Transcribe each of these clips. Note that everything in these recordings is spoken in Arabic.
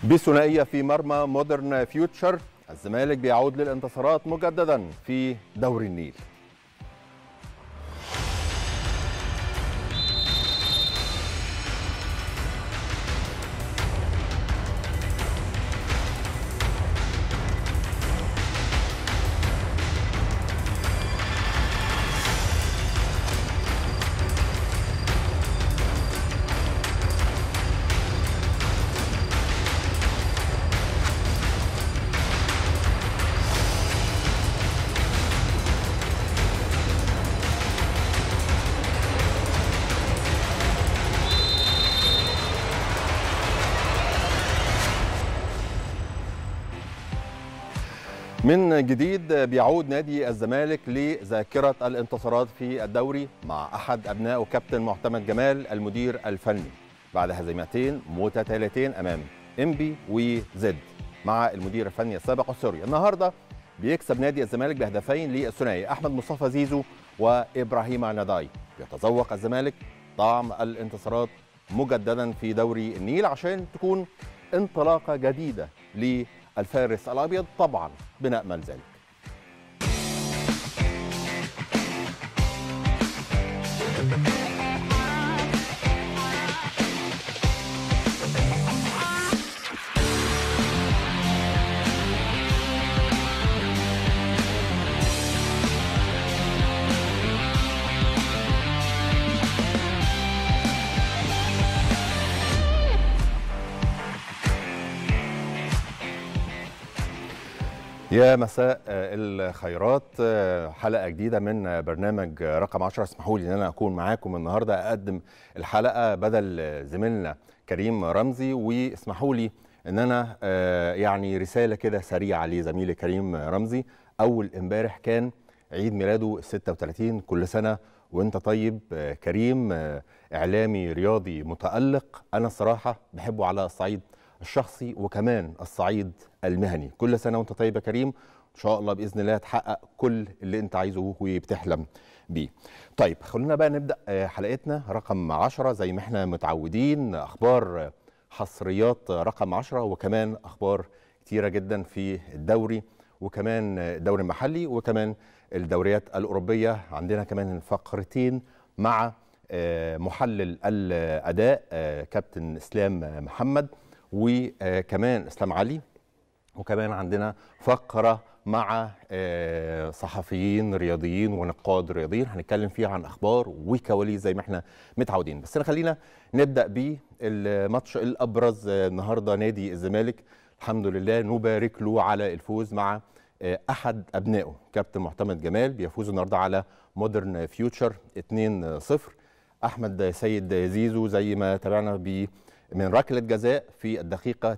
بثنائية في مرمى مودرن فيوتشر، الزمالك بيعود للانتصارات مجددا في دوري النيل. من جديد بيعود نادي الزمالك لذاكرة الانتصارات في الدوري مع أحد أبنائه كابتن معتمد جمال المدير الفني بعد هزيمتين متتاليتين أمام إنبي وزد مع المدير الفني السابق السوري. النهارده بيكسب نادي الزمالك بهدفين للثنائي أحمد مصطفى زيزو وإبراهيم نداي. يتذوق الزمالك طعم الانتصارات مجددا في دوري النيل عشان تكون انطلاقة جديدة الفارس الأبيض، طبعا بنأمل ذلك. يا مساء الخيرات، حلقة جديدة من برنامج رقم 10. اسمحوا لي ان انا اكون معاكم النهارده اقدم الحلقة بدل زميلنا كريم رمزي، واسمحوا لي ان انا يعني رسالة كده سريعة لزميلي كريم رمزي. اول امبارح كان عيد ميلاده 36. كل سنة وانت طيب كريم، اعلامي رياضي متألق، انا الصراحة بحبه على الصعيد الشخصي وكمان الصعيد المهني. كل سنة وانت طيب يا كريم، ان شاء الله باذن الله تحقق كل اللي انت عايزه وبتحلم بيه. طيب خلونا بقى نبدا حلقتنا رقم 10 زي ما احنا متعودين. اخبار حصريات رقم 10 وكمان اخبار كتيره جدا في الدوري وكمان الدوري المحلي وكمان الدوريات الاوروبيه. عندنا كمان فقرتين مع محلل الاداء كابتن اسلام محمد وكمان اسلام علي، وكمان عندنا فقرة مع صحفيين رياضيين ونقاد رياضيين هنتكلم فيها عن أخبار وكواليس زي ما احنا متعودين. بس خلينا نبدأ بالماتش الأبرز النهاردة. نادي الزمالك الحمد لله نبارك له على الفوز مع أحد أبنائه كابتن معتمد جمال، بيفوز النهاردة على مودرن فيوتشر 2-0. أحمد سيد زيزو زي ما تابعنا من ركلة جزاء في الدقيقة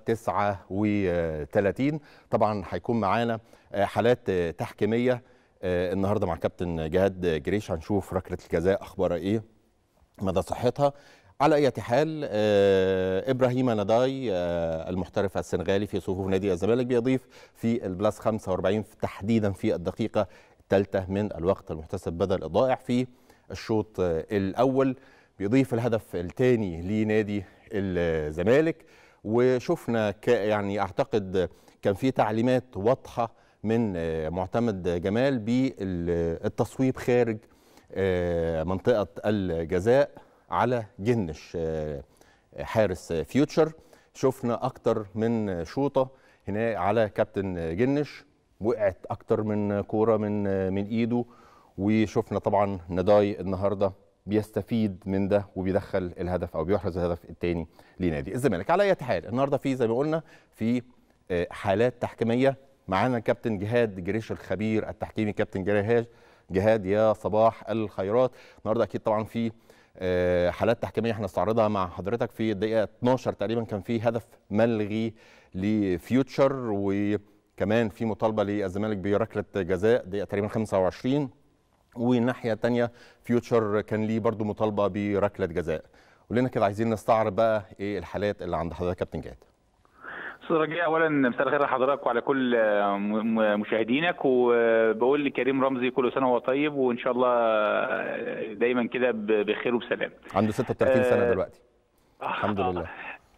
39. طبعا هيكون معانا حالات تحكيمية النهارده مع كابتن جهاد جريش، هنشوف ركلة الجزاء اخبارها ايه، مدى صحتها. على اي حال ابراهيم نداي المحترف السنغالي في صفوف نادي الزمالك بيضيف في البلاس 45 تحديدا في الدقيقة الثالثة من الوقت المحتسب بدل الضائع في الشوط الاول، بيضيف الهدف الثاني لنادي الزمالك. وشفنا يعني اعتقد كان في تعليمات واضحه من معتمد جمال بالتصويب خارج منطقه الجزاء على جنش حارس فيوتشر. شفنا اكتر من شوطه هنا على كابتن جنش، وقعت اكتر من كوره من ايده، وشفنا طبعا نداي النهارده بيستفيد من ده وبيدخل الهدف او بيحرز الهدف الثاني لنادي الزمالك. على اي حال النهارده في زي ما قلنا في حالات تحكيميه. معانا كابتن جهاد جريش الخبير التحكيمي. كابتن جهاد يا صباح الخيرات. النهارده اكيد طبعا في حالات تحكيميه هنستعرضها مع حضرتك. في الدقيقه 12 تقريبا كان في هدف ملغي لفيوتشر، وكمان في مطالبه للزمالك بركله جزاء دقيقه تقريبا 25، والناحيه الثانيه فيوتشر كان ليه برضو مطالبه بركله جزاء. ولنا كده عايزين نستعرض بقى ايه الحالات اللي عند حضرتك كابتن جهاد. استاذ رجاء، اولا مساء الخير لحضرتك وعلى كل مشاهدينك، وبقول لكريم رمزي كل سنه وهو طيب، وان شاء الله دايما كده بخير وبسلام. عنده 36 سنه دلوقتي. الحمد لله.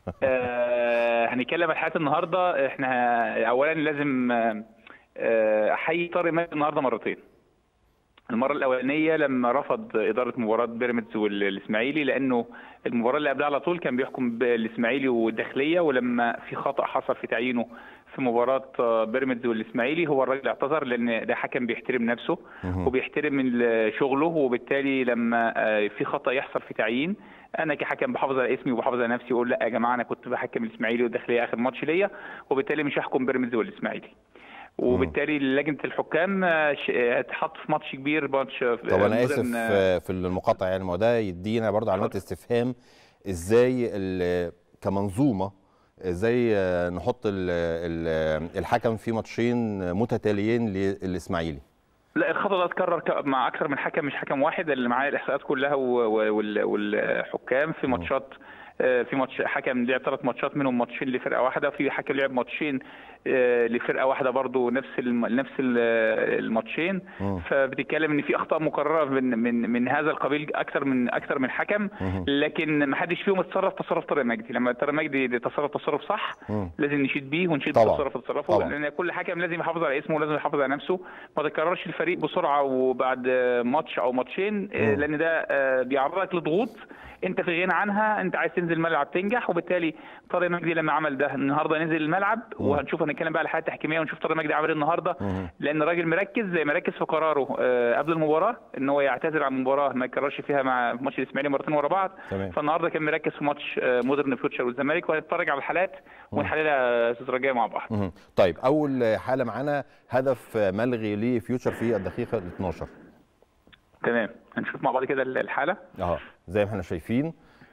هنتكلم عن حياه النهارده. احنا اولا لازم احيي طارق مجدي النهارده مرتين. المره الاولانيه لما رفض اداره مباراه بيراميدز والاسماعيلي، لانه المباراه اللي قبلها على طول كان بيحكم الاسماعيلي والداخليه، ولما في خطا حصل في تعيينه في مباراه بيراميدز والاسماعيلي هو الراجل اعتذر، لان ده حكم بيحترم نفسه وبيحترم شغله، وبالتالي لما في خطا يحصل في تعيين انا كحكم بحافظ على اسمي وبحافظ على نفسي واقول لا يا جماعه انا كنت بحكم الاسماعيلي والداخليه اخر ماتش ليا، وبالتالي مش هحكم بيراميدز والاسماعيلي. وبالتالي لجنه الحكام هتحط في ماتش كبير، ماتش. طب انا اسف في المقاطعه، يعني ما هو ده يدينا برضه علامات استفهام. ازاي كمنظومه ازاي نحط الحكم في ماتشين متتاليين للاسماعيلي؟ لا، الخطا ده اتكرر مع اكثر من حكم، مش حكم واحد. اللي معايا الاحصائيات كلها والحكام في ماتشات، في ماتش حكم لعب 3 ماتشات منهم ماتشين لفرقه واحده، وفي حكم لعب ماتشين لفرقه واحده برضو نفس الماتشين. فبتتكلم ان في اخطاء مكرره من هذا القبيل اكثر من حكم، لكن ما حدش فيهم اتصرف تصرف طارق مجدي. لما طارق مجدي تصرف صح لازم نشيد بيه ونشيد تصرفه، لان كل حكم لازم يحافظ على اسمه ولازم يحافظ على نفسه، ما تكررش الفريق بسرعه وبعد ماتش او ماتشين، لان ده بيعرضك لضغوط انت في غنى عنها. انت عايز تنزل الملعب تنجح، وبالتالي طارق مجدي لما عمل ده النهارده نزل الملعب، وهنشوف هنتكلم بقى على الحالات التحكيميه ونشوف طارق مجدي عمل ايه النهارده، لان الراجل مركز زي ما ركز في قراره قبل المباراه ان هو يعتذر عن المباراه ما يكررش فيها مع ماتش الاسماعيلي مرتين ورا بعض. فالنهارده كان مركز في ماتش مودرن فيوتشر والزمالك، وهنتفرج على الحالات ونحللها استاذ رجاء مع بعض. طيب اول حاله معانا هدف ملغي لفيوتشر في الدقيقه 12. تمام، هنشوف مع بعض كده الحاله زي ما احنا شايفين.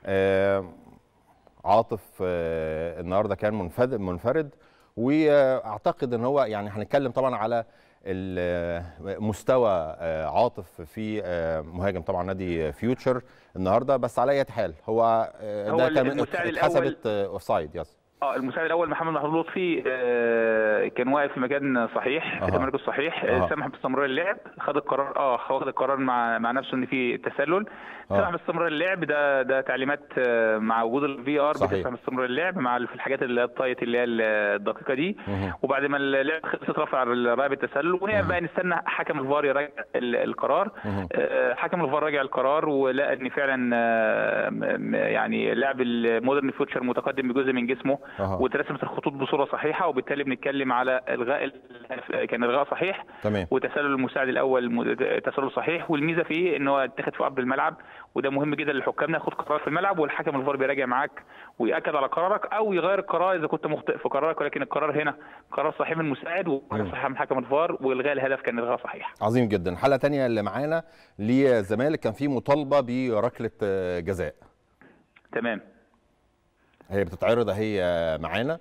عاطف النهارده كان منفرد، واعتقد ان هو يعني هنتكلم طبعا على مستوى عاطف في مهاجم طبعا نادي فيوتشر النهارده، بس على اي حال هو ده كان اتحسبت اوفسايد. يس المساعد الاول محمد محمود لطفي كان واقف في مكان صحيح، في تمركز صحيح، سمح باستمرار اللعب، خد القرار واخد القرار مع نفسه ان في تسلل، سمح باستمرار اللعب. ده تعليمات مع وجود الفي ار بتسمح باستمرار اللعب في الحاجات اللي الطايت اللي هي الدقيقه دي. وبعد ما اللعب خلصت رفع رايه التسلل، وهنا بقى نستنى حكم الفار يراجع القرار. حكم الفار راجع القرار ولقى ان فعلا يعني لاعب المودرن فيوتشر متقدم بجزء من جسمه، واترسمت الخطوط بصوره صحيحه، وبالتالي بنتكلم على الغاء كان الغاء صحيح. تمام. وتسلل المساعد الاول تسلل صحيح، والميزه فيه ان هو اتخذ في ارض الملعب، وده مهم جدا للحكام ناخد قرار في الملعب، والحكم الفار بيراجع معاك وياكد على قرارك او يغير القرار اذا كنت مخطئ في قرارك، ولكن القرار هنا قرار صحيح من المساعد وقرار صحيح من حكم الفار، والغاء الهدف كان الغاء صحيح. عظيم جدا. حاله ثانيه اللي معانا للزمالك كان في مطالبه بركله جزاء. تمام، هي بتتعرض اهي معانا.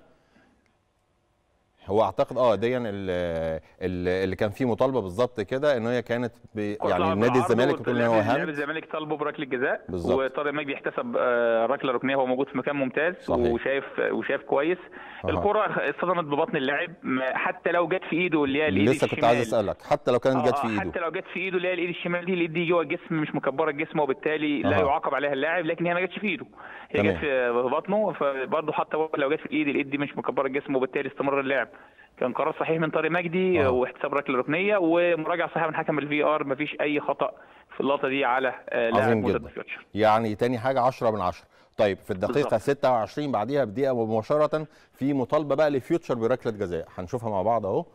هو اعتقد دي اللي كان فيه مطالبه بالظبط كده، ان هي كانت يعني نادي الزمالك بتقول ان هو نادي الزمالك طالبه بركله جزاء، وطارق مجدي احتسب ركله ركنيه، هو موجود في مكان ممتاز وشايف كويس. الكره اصطدمت ببطن اللاعب، حتى لو جت في ايده اللي هي الايد لسه كنت عايز اسالك، حتى لو كانت جت في ايده، حتى لو جت في ايده اللي هي الايد الشمال دي، الايد دي جوه الجسم مش مكبره الجسم، وبالتالي لا يعاقب عليها اللاعب، لكن هي ما جتش في ايده، هي جت في بطنه، فبرضه حتى لو جت في الايد دي مش مكبره الجسم، وبالتالي استمر اللعب. كان قرار صحيح من طارق مجدي واحتساب ركله ركنيه ومراجعه صحيحه من حكم الفي ار، مفيش اي خطا في اللقطه دي على لاعب مودرن فيوتشر. يعني تاني حاجه 10 من 10. طيب في الدقيقه 26 بعديها بدقيقه مباشره في مطالبه بقى لفيوتشر بركله جزاء، هنشوفها مع بعض اهو.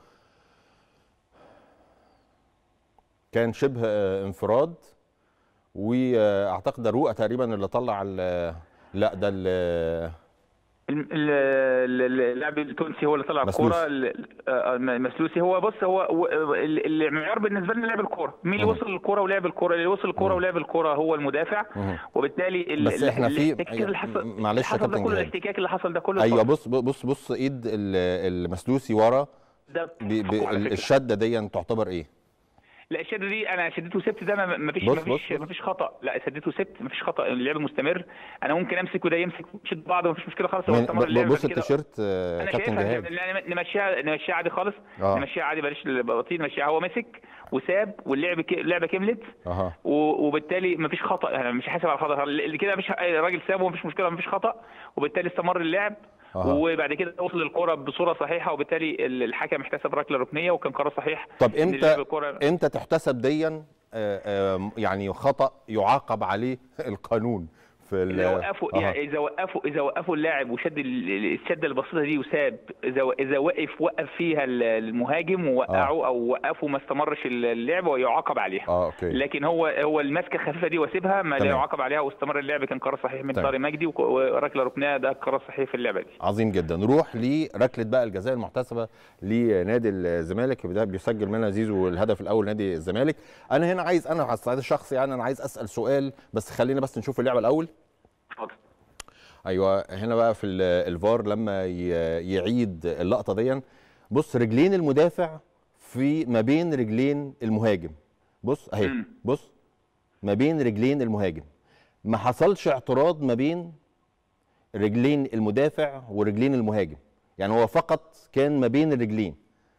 كان شبه انفراد، واعتقد ده رؤى تقريبا اللي طلع لا ده اللاعب التونسي هو اللي طلع الكوره. مسلوسي. هو بص، هو المعيار بالنسبه لنا لعب الكوره، مين اللي وصل للكوره ولعب الكوره، اللي وصل الكوره ولعب الكوره هو المدافع، وبالتالي بس احنا في معلش يا كابتن، الاحتكاك اللي حصل ده كله. ايوه بص ايد المسلوسي ورا، الشده دي تعتبر ايه؟ لا الشد دي انا شديت وسبت، ده مفيش خطا، لا شديت وسبت مفيش خطا، اللعب مستمر. انا ممكن امسك وده يمسك نشد بعض ومفيش مشكله خالص. بص التيشيرت كابتن جهاد نمشيها عادي خالص. نمشيها عادي بلاش البطيء، نمشيها هو مسك وساب واللعبه كملت. وبالتالي مفيش خطا، يعني مش حاسب على الخطا اللي كده، مفيش الراجل سابه ومفيش مشكله مفيش خطا، وبالتالي استمر اللعب. وبعد كده وصل الكره بصوره صحيحه، وبالتالي الحكم احتسب ركله ركنيه وكان قرار صحيح. طب امتى تحتسب ديا يعني خطا يعاقب عليه القانون في يعني اذا وقفوا اللاعب وشد الشده البسيطه دي وساب، اذا وقف فيها المهاجم ووقعه او وقفوا ما استمرش اللعب ويعاقب عليها. أوكي. لكن هو المسكه الخفيفه دي وسيبها ما لا يعاقب عليها واستمر اللعب، كان قرار صحيح من طارق مجدي، وركله ركنيه ده قرار صحيح في اللعبه دي. عظيم جدا. نروح لركله بقى الجزاء المحتسبه لنادي الزمالك، بيسجل منها زيزو الهدف الاول نادي الزمالك. انا هنا عايز، انا على الصعيد الشخصي يعني انا عايز اسال سؤال، بس خلينا بس نشوف اللعبه الاول. ايوه هنا بقى في الفار لما يعيد اللقطه دي، بص رجلين المدافع في ما بين رجلين المهاجم، بص اهي، بص ما بين رجلين المهاجم، ما حصلش اعتراض ما بين رجلين المدافع ورجلين المهاجم، يعني هو فقط كان ما بين الرجلين.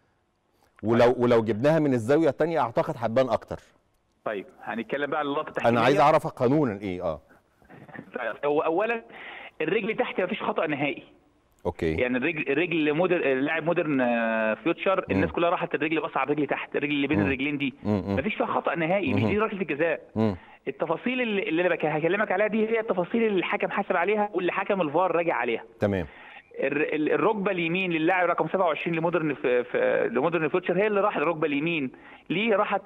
ولو جبناها من الزاويه الثانيه اعتقد هتبان اكتر. طيب هنتكلم بقى عن اللقطه التحكيميه. انا عايز اعرف قانونا ايه. هو اولا الرجل تحت مفيش خطا نهائي. اوكي. يعني الرجل لاعب مودرن فيوتشر، الناس كلها راحت الرجل بص على الرجل تحت، الرجل اللي بين الرجلين دي مفيش فيها خطا نهائي، مش دي ركله الجزاء. التفاصيل اللي انا هكلمك عليها دي هي التفاصيل اللي الحكم حسب عليها واللي حكم الفار راجع عليها. تمام. الركبه اليمين للاعب رقم 27 لمودرن فيوتشر هي اللي راحت، الركبه اليمين ليه راحت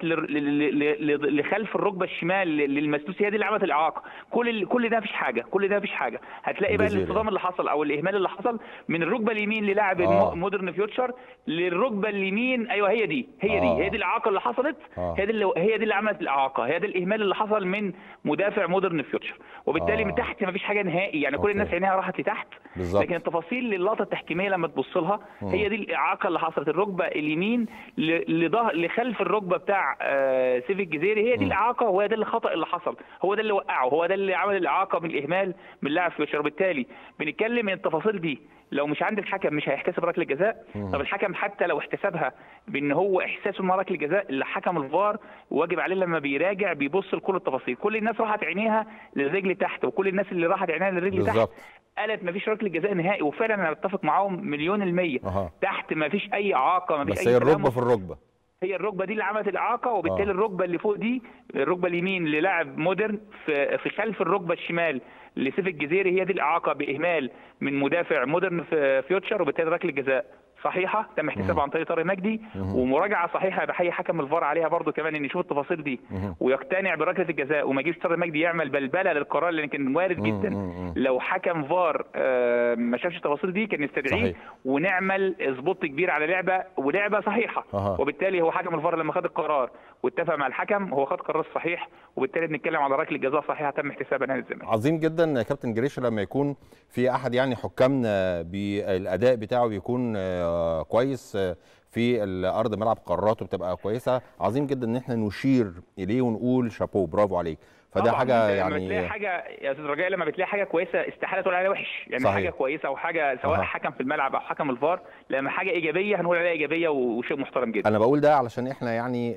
لخلف الركبه الشمال للمسدوس، هي دي اللي عملت الاعاقه. كل ده مفيش حاجه، هتلاقي بقى الانصدام اللي حصل او الاهمال اللي حصل من الركبه اليمين للاعب مودرن فيوتشر للركبه اليمين. ايوه هي دي الاعاقه اللي حصلت. هي دي اللي عملت الاعاقه، هي ده الاهمال اللي حصل من مدافع مودرن فيوتشر، وبالتالي من تحت مفيش حاجه نهائي، يعني كل الناس عينيها راحت لتحت. لكن التفاصيل للقطه التحكيميه لما تبص لها هي دي الاعاقه اللي حصلت، الركبه اليمين لخلف الركبه بتاع سيف الجزيري، هي دي الاعاقه، وهو ده الخطا اللي حصل، هو ده اللي وقعه، هو ده اللي عمل الاعاقه من الاهمال من لاعب فيوتشر. بالتالي بنتكلم من التفاصيل دي، لو مش عند الحكم مش هيحتسب ركله جزاء. طب الحكم حتى لو احتسبها بان هو احساسه انها ركله جزاء، اللي حكم الفار واجب عليه لما بيراجع بيبص لكل التفاصيل. كل الناس راحت عينيها للرجل تحت، وكل الناس اللي راحت عينيها للرجل تحت قالت مفيش ركله جزاء نهائي، وفعلا انا بتفق معاهم مليون المية. تحت مفيش اي اعاقه، مفيش بس هي الركبه في الركبه، هي الركبه دي اللي عملت الاعاقه، وبالتالي الركبه اللي فوق دي الركبه اليمين للاعب مودرن في خلف الركبه الشمال لسيف الجزيري، هي دي الاعاقه باهمال من مدافع مودرن فيوتشر، وبالتالي ركله جزاء صحيحه تم احتسابها عن طريق طارق مجدي، ومراجعه صحيحه بحيي حكم الفار عليها برضو كمان، ان يشوف التفاصيل دي ويقتنع بركله الجزاء، وما يجيش طارق مجدي يعمل بلبله للقرار، لان كان وارد جدا لو حكم فار ما شافش التفاصيل دي كان يستدعيه ونعمل سبوت كبير على لعبه صحيحه. وبالتالي هو حكم الفار لما خد القرار واتفق مع الحكم هو خد قرار صحيح، وبالتالي بنتكلم على ركله جزاء صحيحه تم احتسابها نادي الزمالك. عظيم جدا يا كابتن جريشه، لما يكون في احد يعني حكامنا بالاداء بتاعه بيكون كويس في الارض ملعب، قراراته بتبقى كويسه. عظيم جدا ان احنا نشير اليه ونقول شابو برافو عليك. فده حاجه يعني لما بتلاقي حاجه يا استاذ رجاء، لما بتلاقي حاجه كويسه استحاله تقول عليها وحش، يعني صحيح. حاجه كويسه او حاجه سواء حكم في الملعب او حكم الفار، لما حاجه ايجابيه هنقول عليها ايجابيه وشيء محترم جدا. انا بقول ده علشان احنا يعني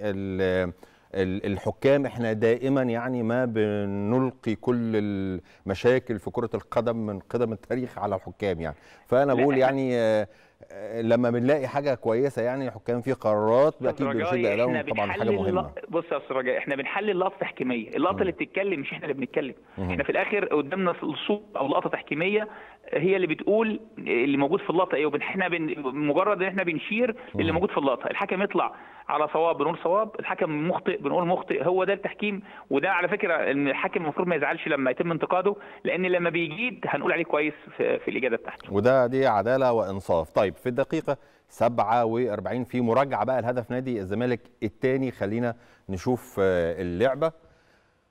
الحكام احنا دائما يعني ما بنلقي كل المشاكل في كرة القدم من قدم التاريخ على الحكام يعني، فانا بقول يعني لما بنلاقي حاجه كويسه يعني حكام في قرارات اكيد بنشد ادائهم، طبعا حاجه مهمه. بص يا استاذ رجاء، احنا بنحلل لقطه تحكيميه، اللقطه اللي بتتكلم مش احنا اللي بنتكلم، احنا في الاخر قدامنا الصوت او لقطه تحكيميه هي اللي بتقول اللي موجود في اللقطه ايه، واحنا مجرد ان احنا بنشير اللي موجود في اللقطه. الحكم يطلع على صواب بنقول صواب، الحكم مخطئ بنقول مخطئ، هو ده التحكيم. وده على فكره الحكم المفروض ما يزعلش لما يتم انتقاده، لان لما بيجيد هنقول عليه كويس في الاجاده بتاعته، دي عداله وانصاف. طيب في الدقيقه 47 في مراجعه بقى الهدف نادي الزمالك الثاني، خلينا نشوف اللعبه.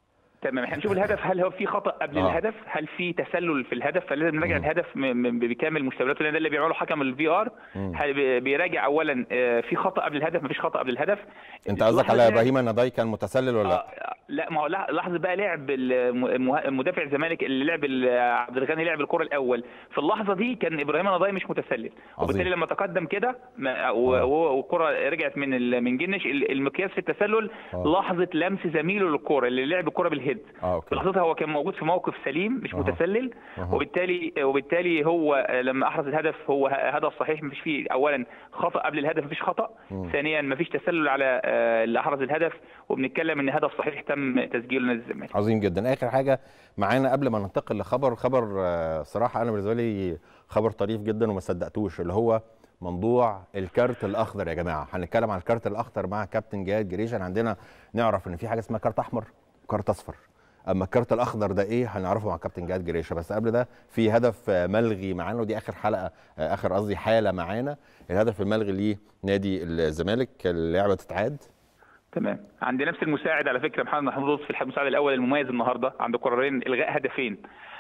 تمام. احنا نشوف الهدف، هل هو في خطا قبل الهدف، هل في تسلل في الهدف، فلازم نراجع الهدف بكامل مستوياته، لان ده اللي بيعمله حكم الفي ار. بيراجع اولا في خطا قبل الهدف، مفيش خطا قبل الهدف. انت قصدك على ابراهيم النضاي كان متسلل ولا لا؟ لا، ما هو لحظه بقى، لعب مدافع الزمالك اللي لعب عبد الغني لعب الكره الاول، في اللحظه دي كان ابراهيم النضاي مش متسلل، وبالتالي لما تقدم كده والكره رجعت من جنش، المقياس في التسلل لحظه لمس زميله للكره اللي لعب الكره بالهيد. في لحظتها هو كان موجود في موقف سليم مش متسلل، وبالتالي هو لما احرز الهدف هو هدف صحيح، مفيش فيه اولا خطا قبل الهدف، مفيش خطا، ثانيا مفيش تسلل على اللي احرز الهدف، وبنتكلم ان هدف صحيح تم تسجيله نادي الزمالك. عظيم جدا. اخر حاجه معانا قبل ما ننتقل خبر صراحه انا بالنسبه لي خبر طريف جدا وما صدقتوش، اللي هو موضوع الكارت الاخضر. يا جماعه هنتكلم عن الكارت الاخضر مع كابتن جهاد جريشة. عندنا نعرف ان في حاجه اسمها كارت احمر وكارت اصفر، اما الكارت الاخضر ده ايه هنعرفه مع كابتن جهاد جريشة. بس قبل ده في هدف ملغي معانا، ودي اخر حاله معانا. الهدف الملغي لنادي الزمالك، اللعبه تتعاد. تمام. عند نفس المساعد على فكره محمد محمود في المساعد الاول المميز النهارده عنده قرارين الغاء هدفين،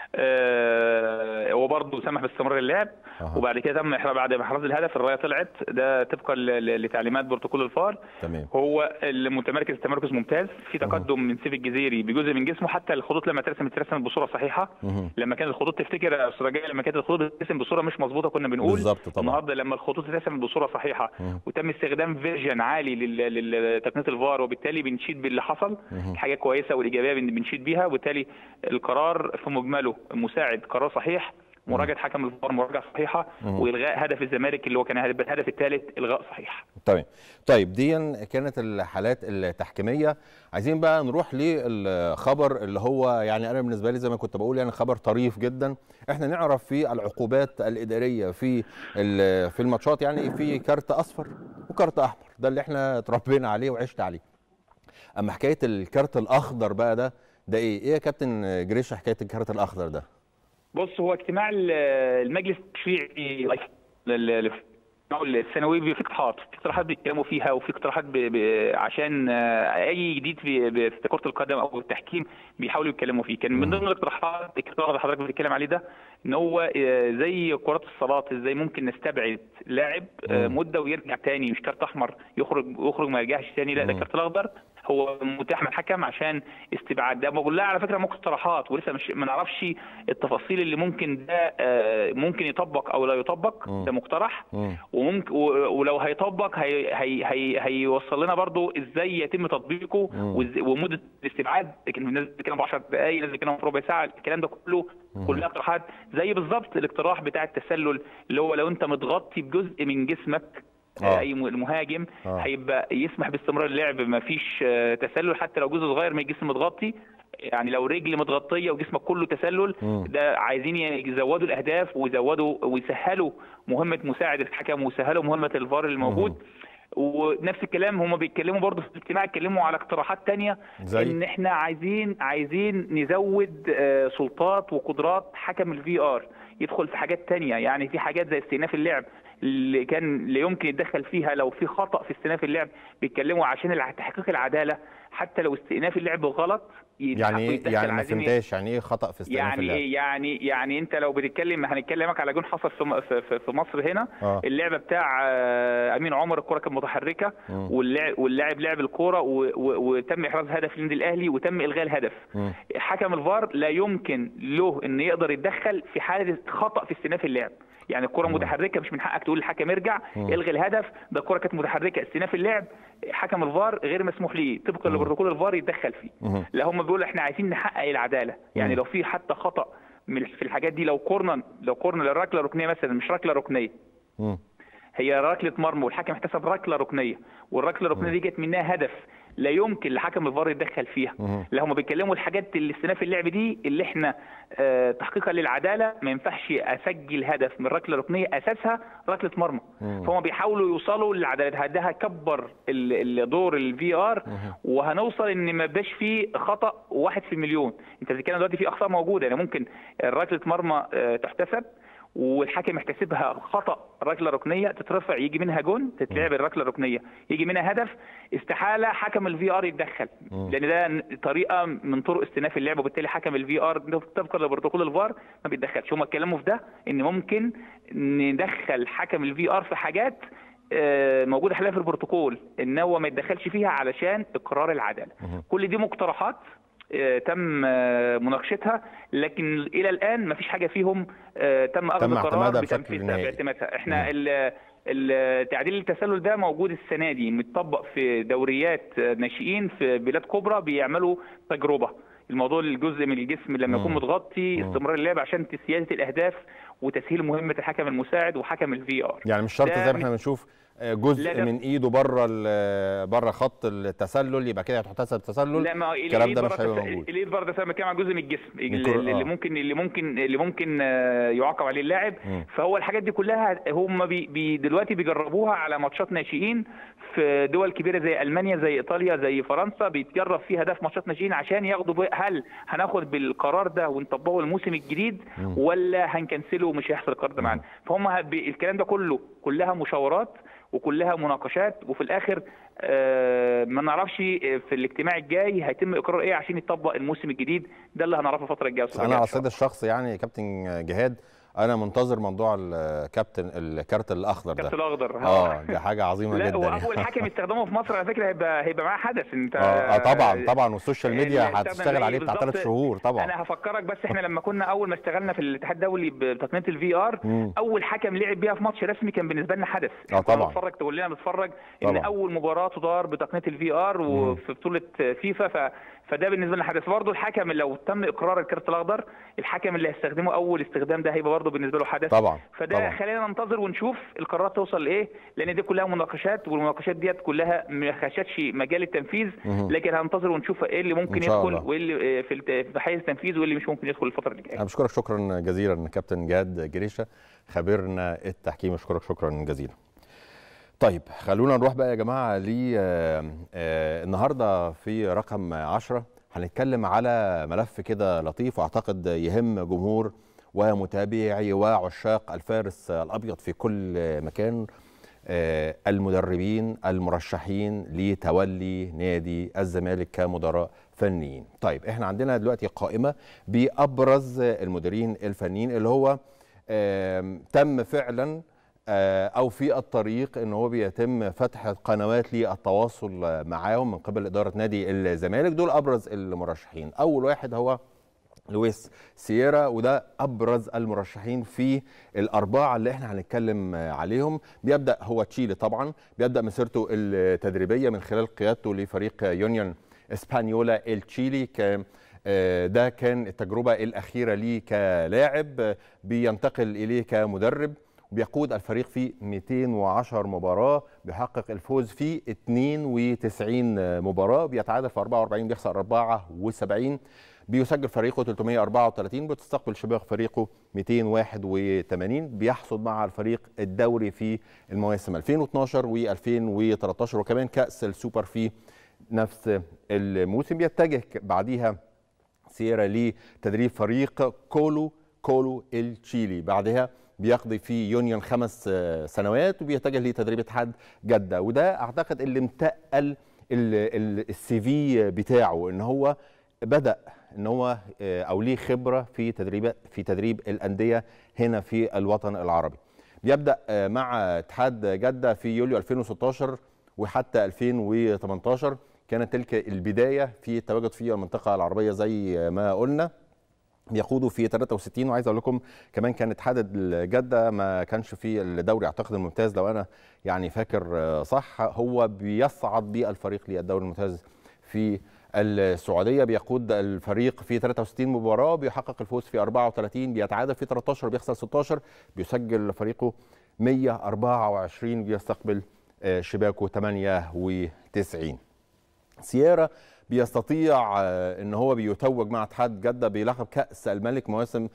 هو برضه سمح باستمرار اللعب، وبعد كده تم بعد ما احراز الهدف الرايه طلعت، ده طبقا لتعليمات بروتوكول الفار. تمام. هو المتمركز تمركز ممتاز، في تقدم من سيف الجزيري بجزء من جسمه، حتى الخطوط لما اترسمت بصوره صحيحه. لما كانت الخطوط تفتكر يا استاذ رجاء، لما كانت الخطوط بتترسم بصوره مش مظبوطه كنا بنقول بالظبط طبعا. النهارده لما الخطوط اترسمت بصوره صحيحه وتم استخدام فيرجن عالي لتقنيه الفار، وبالتالي بنشيد باللي حصل، حاجه كويسه والايجابيه بنشيد بيها، وبالتالي القرار في مجمله مساعد قرار صحيح، مراجعه حكم الفار مراجعه صحيحه، والغاء هدف الزمالك اللي هو كان الهدف الثالث الغاء صحيح. طيب دي كانت الحالات التحكيميه. عايزين بقى نروح للخبر اللي هو يعني انا بالنسبه لي زي ما كنت بقول يعني خبر طريف جدا. احنا نعرف في العقوبات الاداريه في الماتشات يعني في كارت اصفر وكارت احمر، ده اللي احنا اتربينا عليه وعشت عليه. اما حكايه الكارت الاخضر بقى ده ايه يا كابتن جريشة حكايه الكارت الاخضر ده؟ بص، هو اجتماع المجلس التشريعي السنوي في اقتراحات بيتكلموا فيها، وفي اقتراحات عشان اي جديد في كرة القدم او التحكيم بيحاولوا يتكلموا فيه. كان من ضمن الاقتراحات اللي حضرتك بتتكلم عليه ده، ان هو زي كرات الصالات ازاي ممكن نستبعد لاعب مده ويرجع تاني، مش كارت احمر يخرج ما يرجعش تاني، لا ده الكارت الاخضر هو متاح من الحكم عشان استبعاد. ده بقول لها على فكره ممكن اقتراحات ولسه مش ما نعرفش التفاصيل اللي ممكن ده ممكن يطبق او لا يطبق، ده مقترح، وممكن ولو هيطبق هيوصل لنا برضو ازاي يتم تطبيقه ومده الاستبعاد. الناس بتتكلم ب 10 دقائق، الناس بتتكلم في ربع ساعه، الكلام ده كلها اقتراحات. زي بالظبط الاقتراح بتاع التسلل اللي هو لو انت متغطي بجزء من جسمك اي المهاجم هيبقى يسمح باستمرار اللعب، ما فيش تسلل حتى لو جزء صغير من الجسم متغطي. يعني لو رجل متغطيه وجسمك كله تسلل، ده عايزين يزودوا الاهداف ويسهلوا مهمه مساعد الحكم ويسهلوا مهمه الفار الموجود. ونفس الكلام هم بيتكلموا برضه في الاجتماع، اتكلموا على اقتراحات تانية ان احنا عايزين نزود سلطات وقدرات حكم الفي ار، يدخل في حاجات تانية. يعني في حاجات زي استئناف اللعب اللي يمكن يتدخل فيها لو في خطأ في استئناف اللعب، بيتكلموا عشان تحقيق العدالة حتى لو استئناف اللعب غلط. يعني ما فهمتاش يعني ايه خطأ في استئناف اللعب؟ يعني انت لو هنتكلمك على جون حصل في مصر هنا، اللعبه بتاع امين عمر، الكره كانت متحركه واللاعب لعب الكره وتم احراز هدف للنادي الاهلي وتم الغاء الهدف. حكم الفار لا يمكن له ان يقدر يتدخل في حاله خطأ في استئناف اللعب. يعني الكره متحركه، مش من حقك تقول للحكم ارجع الغي الهدف، ده الكره كانت متحركه استئناف اللعب، حكم الفار غير مسموح ليه طبقا لبروتوكول الفار يتدخل فيه. لا، هم بيقولوا احنا عايزين نحقق العداله. يعني لو في حتى خطا في الحاجات دي، لو كورنر للركله ركنيه مثلا، مش ركله ركنيه، هي ركله مرمى والحكم احتسب ركله ركنيه، والركله الركنيه دي جت منها هدف، لا يمكن لحكم الفار يتدخل فيها. لا، هم بيتكلموا الحاجات اللي استئناف اللعب دي اللي احنا تحقيقا للعداله ما ينفعش اسجل هدف من ركله ركنيه اساسها ركله مرمى. فهم بيحاولوا يوصلوا للعداله، ده هيكبر دور الفي ار، وهنوصل ان ما يبقاش فيه خطا 1 في المليون. انت بتتكلم دلوقتي في اخطاء موجوده، يعني ممكن ركله مرمى تحتسب والحكم يحتسبها خطا ركله ركنيه تترفع يجي منها جون تتلعب الركله الركنيه يجي منها هدف، استحاله حكم الفي ار يتدخل، لان ده طريقه من طرق استئناف اللعب، وبالتالي حكم الفي ار طبقا لبروتوكول الفار ما بيتدخلش. هم اتكلموا في ده ان ممكن ندخل حكم الفي ار في حاجات موجوده حاليا في البروتوكول ان هو ما يتدخلش فيها علشان اقرار العداله. كل دي مقترحات تم مناقشتها، لكن الى الان ما فيش حاجه فيهم تم اخذ قرار بتنفيذها باعتمادها. احنا تعديل التسلل ده موجود السنه دي، متطبق في دوريات ناشئين في بلاد كبرى بيعملوا تجربه. الموضوع الجزء من الجسم لما يكون متغطي استمرار اللعب عشان سياده الاهداف وتسهيل مهمه الحكم المساعد وحكم الفي ار. يعني مش شرط زي ما احنا بنشوف جزء من ايده بره خط التسلل يبقى كده هتحتسب تسلل. لا، ما الكلام ده مش هيبقى موجود. الايد بره ده كمان جزء من الجسم اللي ممكن يعاقب عليه اللاعب. فهو الحاجات دي كلها هم دلوقتي بيجربوها على ماتشات ناشئين في دول كبيره زي المانيا زي ايطاليا زي فرنسا، بيتجرب فيها ده في ماتشات ناشئين عشان ياخدوا هل هناخد بالقرار ده ونطبقه الموسم الجديد ولا هنكنسله ومش هيحصل القرار ده معانا. فهم الكلام ده كلها مشاورات وكلها مناقشات، وفي الاخر ما نعرفش في الاجتماع الجاي هيتم اقرار ايه عشان يطبق الموسم الجديد. ده اللي هنعرفه الفتره الجايه. انا على الصعيد الشخصي يعني كابتن جهاد انا منتظر موضوع الكارت الاخضر ده. الكارت الاخضر دي حاجه عظيمه جدا. واول حكم يستخدمه في مصر على فكره هيبقى معاه حدث. انت طبعا والسوشيال ميديا هتشتغل عليه بتاع 3 شهور طبعا. انا هفكرك بس، احنا لما كنا اول ما اشتغلنا في الاتحاد الدولي بتقنيه الفي ار اول حكم لعب بيها في ماتش رسمي كان بالنسبه لنا حدث. طبعا نتفرج تقول لنا نتفرج ان اول مباراه تدار بتقنيه الفي ار وفي بطوله فيفا، فده بالنسبه لنا حدث. برضه الحكم لو تم اقرار الكارت الاخضر الحكم اللي هيستخدمه اول استخدام ده هيبقى برضه بالنسبه له حدث طبعا. فده خلينا ننتظر ونشوف القرارات توصل لايه، لان دي كلها مناقشات والمناقشات ديت كلها ما خشتش مجال التنفيذ، لكن هننتظر ونشوف ايه اللي ممكن يدخل وايه اللي في حيز التنفيذ وايه اللي مش ممكن يدخل الفتره اللي جايه. انا بشكرك شكرا جزيلا كابتن جهاد جريشه خبيرنا التحكيم، اشكرك شكرا جزيلا. طيب خلونا نروح بقى يا جماعه النهارده في رقم 10 هنتكلم على ملف كده لطيف واعتقد يهم جمهور ومتابعي وعشاق الفارس الابيض في كل مكان، المدربين المرشحين لتولي نادي الزمالك كمدراء فنيين. طيب احنا عندنا دلوقتي قائمه بابرز المديرين الفنيين اللي هو تم فعلا او في الطريق ان هو بيتم فتح قنوات للتواصل معاهم من قبل اداره نادي الزمالك. دول ابرز المرشحين. اول واحد هو لويس سييرا، وده ابرز المرشحين في الاربعه اللي احنا هنتكلم عليهم. بيبدا هو تشيلي طبعا، بيبدا مسيرته التدريبيه من خلال قيادته لفريق يونيون اسبانيولا التشيلي. ده كان التجربه الاخيره ليه كلاعب، بينتقل اليه كمدرب، بيقود الفريق في 210 مباراه، بيحقق الفوز في 92 مباراه، بيتعادل في 44، بيخسر 74، بيسجل فريقه 334، بتستقبل شباك فريقه 281، بيحصد مع الفريق الدوري في المواسم 2012 و2013 وكمان كأس السوبر في نفس الموسم. بيتجه بعديها سييرا لتدريب فريق كولو التشيلي، بعدها بيقضي في يونيون 5 سنوات وبيتجه لتدريب اتحاد جدة. وده اعتقد اللي متقل السي في بتاعه، ان هو بدأ ان هو او ليه خبره في تدريب الانديه هنا في الوطن العربي. بيبدأ مع اتحاد جدة في يوليو 2016 وحتى 2018 كانت تلك البدايه في التواجد في المنطقه العربيه زي ما قلنا. بيقودوا في 63، وعايز اقول لكم كمان كان اتحاد جده ما كانش في الدوري اعتقد الممتاز لو انا يعني فاكر صح، هو بيصعد بالفريق للدوري الممتاز في السعوديه. بيقود الفريق في 63 مباراه، بيحقق الفوز في 34، بيتعادل في 13، بيخسر 16، بيسجل فريقه 124، بيستقبل شباكه 98. سييرا بيستطيع ان هو بيتوج مع اتحاد جده بلقب كاس الملك موسم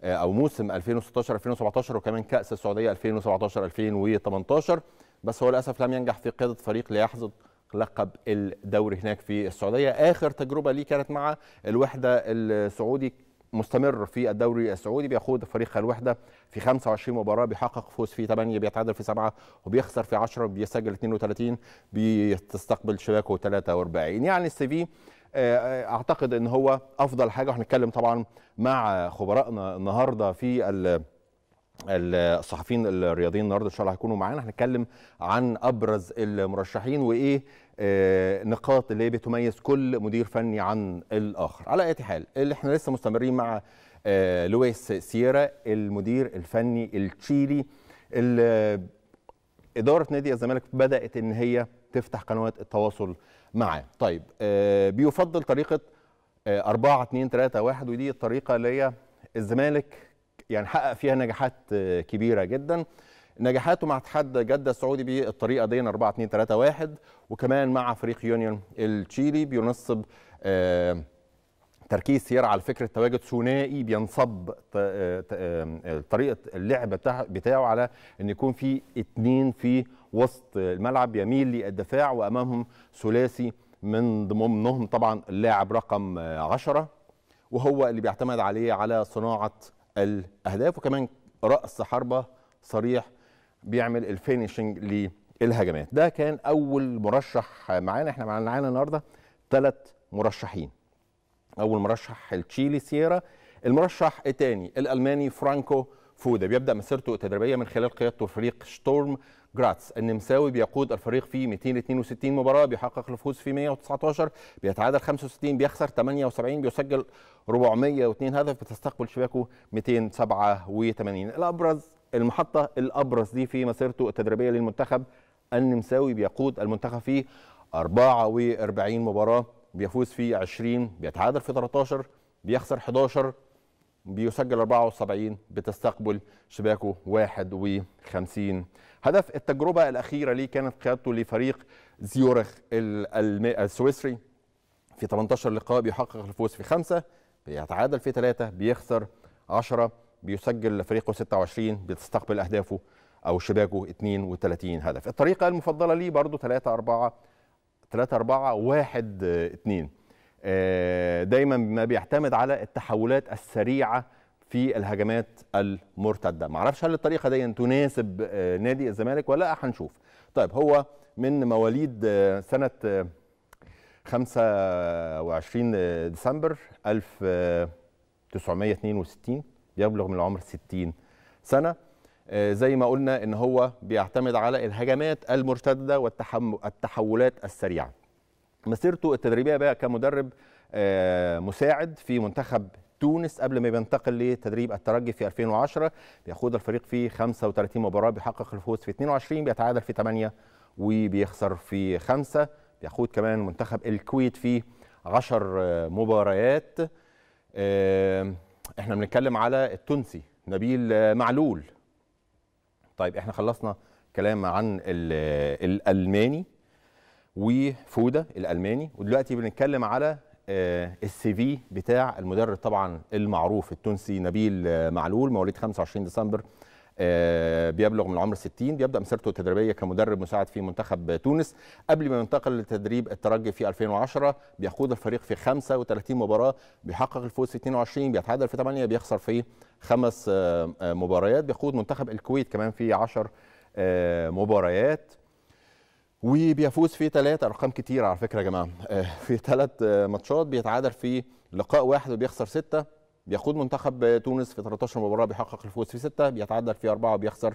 2016 2017 وكمان كاس السعوديه 2017 2018، بس هو للاسف لم ينجح في قياده فريق ليحصد لقب الدوري هناك في السعوديه. اخر تجربه ليه كانت مع الوحده السعودي مستمر في الدوري السعودي، بيخوض فريق الوحده في 25 مباراه، بيحقق فوز في 8، بيتعادل في 7 وبيخسر في 10، بيسجل 32، بيستقبل شباكه 43. يعني السي في اعتقد ان هو افضل حاجه. وهنتكلم طبعا مع خبرائنا النهارده في الصحفيين الرياضيين النهارده ان شاء الله هيكونوا معانا. هنتكلم عن ابرز المرشحين وايه نقاط اللي بتميز كل مدير فني عن الاخر. على اي حال اللي احنا لسه مستمرين مع لويس سييرا المدير الفني التشيلي. اداره نادي الزمالك بدات ان هي تفتح قنوات التواصل معاه. طيب بيفضل طريقه 4-2-3-1، ودي الطريقه اللي هي الزمالك يعني حقق فيها نجاحات كبيره جدا. نجاحاته مع اتحاد جده السعودي بالطريقه دي 4-2-3-1، وكمان مع فريق يونيون التشيلي بينصب تركيز سيارة على فكره تواجد ثنائي بينصب طريقه اللعب بتاعه على ان يكون في 2 في وسط الملعب يميل للدفاع، وامامهم ثلاثي من ضمنهم طبعا اللاعب رقم 10، وهو اللي بيعتمد عليه على صناعه الاهداف، وكمان راس حربه صريح بيعمل الفينيشنج للهجمات. ده كان اول مرشح معانا. احنا معانا النهارده 3 مرشحين. اول مرشح التشيلي سييرا، المرشح الثاني الالماني فرانكو فودا، بيبدا مسيرته التدريبيه من خلال قيادته فريق شتورم جراتس النمساوي، بيقود الفريق في 262 مباراه، بيحقق الفوز في 119، بيتعادل 65، بيخسر 78، بيسجل 402 هدف، بتستقبل شباكه 287. المحطه الابرز دي في مسيرته التدريبيه للمنتخب النمساوي، بيقود المنتخب في 44 مباراه، بيفوز في 20، بيتعادل في 13، بيخسر 11، بيسجل 74، بتستقبل شباكه 51 هدف. التجربة الأخيرة ليه كانت قيادته لفريق زيورخ السويسري في 18 لقاء، بيحقق الفوز في 5، بيتعادل في 3، بيخسر 10، بيسجل فريقه 26، بتستقبل أهدافه أو شباكه 32 هدف. الطريقة المفضلة ليه برضو 3-4-1-2، دايما ما بيعتمد على التحولات السريعه في الهجمات المرتده. معرفش هل الطريقه دي تناسب نادي الزمالك ولا لا، هنشوف. طيب هو من مواليد سنه 25 ديسمبر 1962، يبلغ من العمر 60 سنه. زي ما قلنا ان هو بيعتمد على الهجمات المرتده والتحولات السريعه. مسيرته التدريبيه بقى كمدرب مساعد في منتخب تونس قبل ما بينتقل لتدريب الترجي في 2010، بيخوض الفريق في 35 مباراه، بيحقق الفوز في 22، بيتعادل في 8 وبيخسر في 5. بيخوض كمان منتخب الكويت في 10 مباريات. احنا بنتكلم على التونسي نبيل معلول. طيب احنا خلصنا كلام عن الالماني وفودا الالماني، ودلوقتي بنتكلم على السي في بتاع المدرب طبعا المعروف التونسي نبيل معلول، مواليد 25 ديسمبر، بيبلغ من العمر 60، بيبدا مسيرته التدريبيه كمدرب مساعد في منتخب تونس قبل ما ينتقل لتدريب الترجي في 2010. بيخوض الفريق في 35 مباراه، بيحقق الفوز في 22، بيتعادل في 8، بيخسر في 5 مباريات. بيخوض منتخب الكويت كمان في 10 مباريات، وبيفوز في 3 ارقام كتير على فكره يا جماعه، في 3 ماتشات، بيتعادل في لقاء واحد وبيخسر 6. بيخوض منتخب تونس في 13 مباراه، بيحقق الفوز في 6، بيتعادل في 4 وبيخسر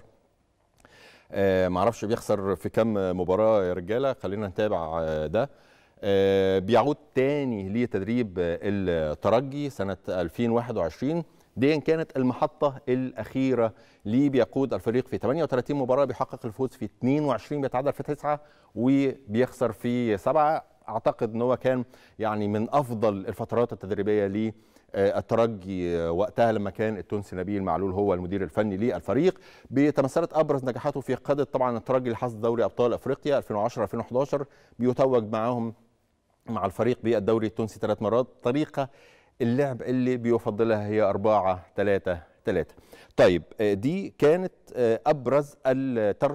معرفش بيخسر في كم مباراه يا رجاله، خلينا نتابع ده. بيعود تاني لتدريب الترجي سنه 2021، دي كانت المحطة الأخيرة ليه. بيقود الفريق في 38 مباراة، بيحقق الفوز في 22، بيتعادل في 9 وبيخسر في 7. أعتقد أنه كان يعني من أفضل الفترات التدريبية للترجي وقتها لما كان التونسي نبيل معلول هو المدير الفني للفريق. بتمثلت أبرز نجاحاته في قيادة طبعا الترجي لحصد دوري أبطال أفريقيا 2010-2011، بيتوج معاهم مع الفريق بالدوري التونسي 3 مرات. طريقة اللعب اللي بيفضلها هي 4-3-3. طيب دي كانت أبرز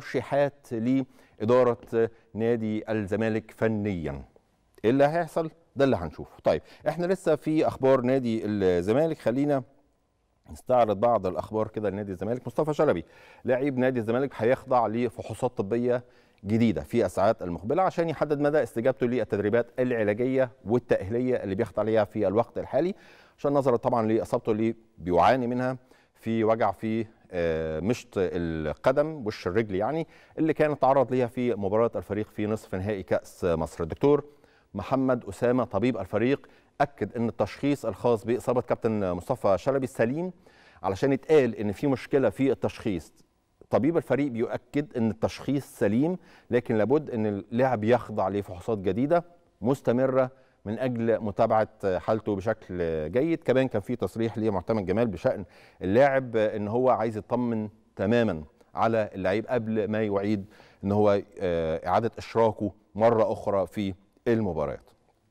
الترشيحات لإدارة نادي الزمالك فنيا. إيه اللي هيحصل ده اللي هنشوفه. طيب احنا لسه في اخبار نادي الزمالك، خلينا نستعرض بعض الاخبار كده لنادي الزمالك. مصطفى شلبي لاعب نادي الزمالك هيخضع لفحوصات طبيه جديده في الساعات المقبله عشان يحدد مدى استجابته للتدريبات العلاجيه والتاهيليه اللي بيخضع ليها في الوقت الحالي، عشان نظرا طبعا لاصابته اللي بيعاني منها في وجع في مشط القدم، وش الرجل يعني، اللي كان تعرض ليها في مباراه الفريق في نصف نهائي كاس مصر. الدكتور محمد أسامة طبيب الفريق أكد أن التشخيص الخاص بإصابة كابتن مصطفى شلبي سليم، علشان يتقال أن في مشكلة في التشخيص. طبيب الفريق بيؤكد أن التشخيص سليم، لكن لابد أن اللاعب يخضع لفحوصات جديدة مستمرة من أجل متابعة حالته بشكل جيد. كمان كان في تصريح لمعتمد جمال بشأن اللاعب أن هو عايز يطمن تماما على اللعيب قبل ما يعيد أن هو إعادة إشراكه مرة أخرى في المباريات.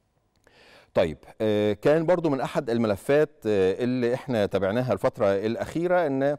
طيب كان برضو من أحد الملفات اللي احنا تابعناها الفترة الأخيرة أن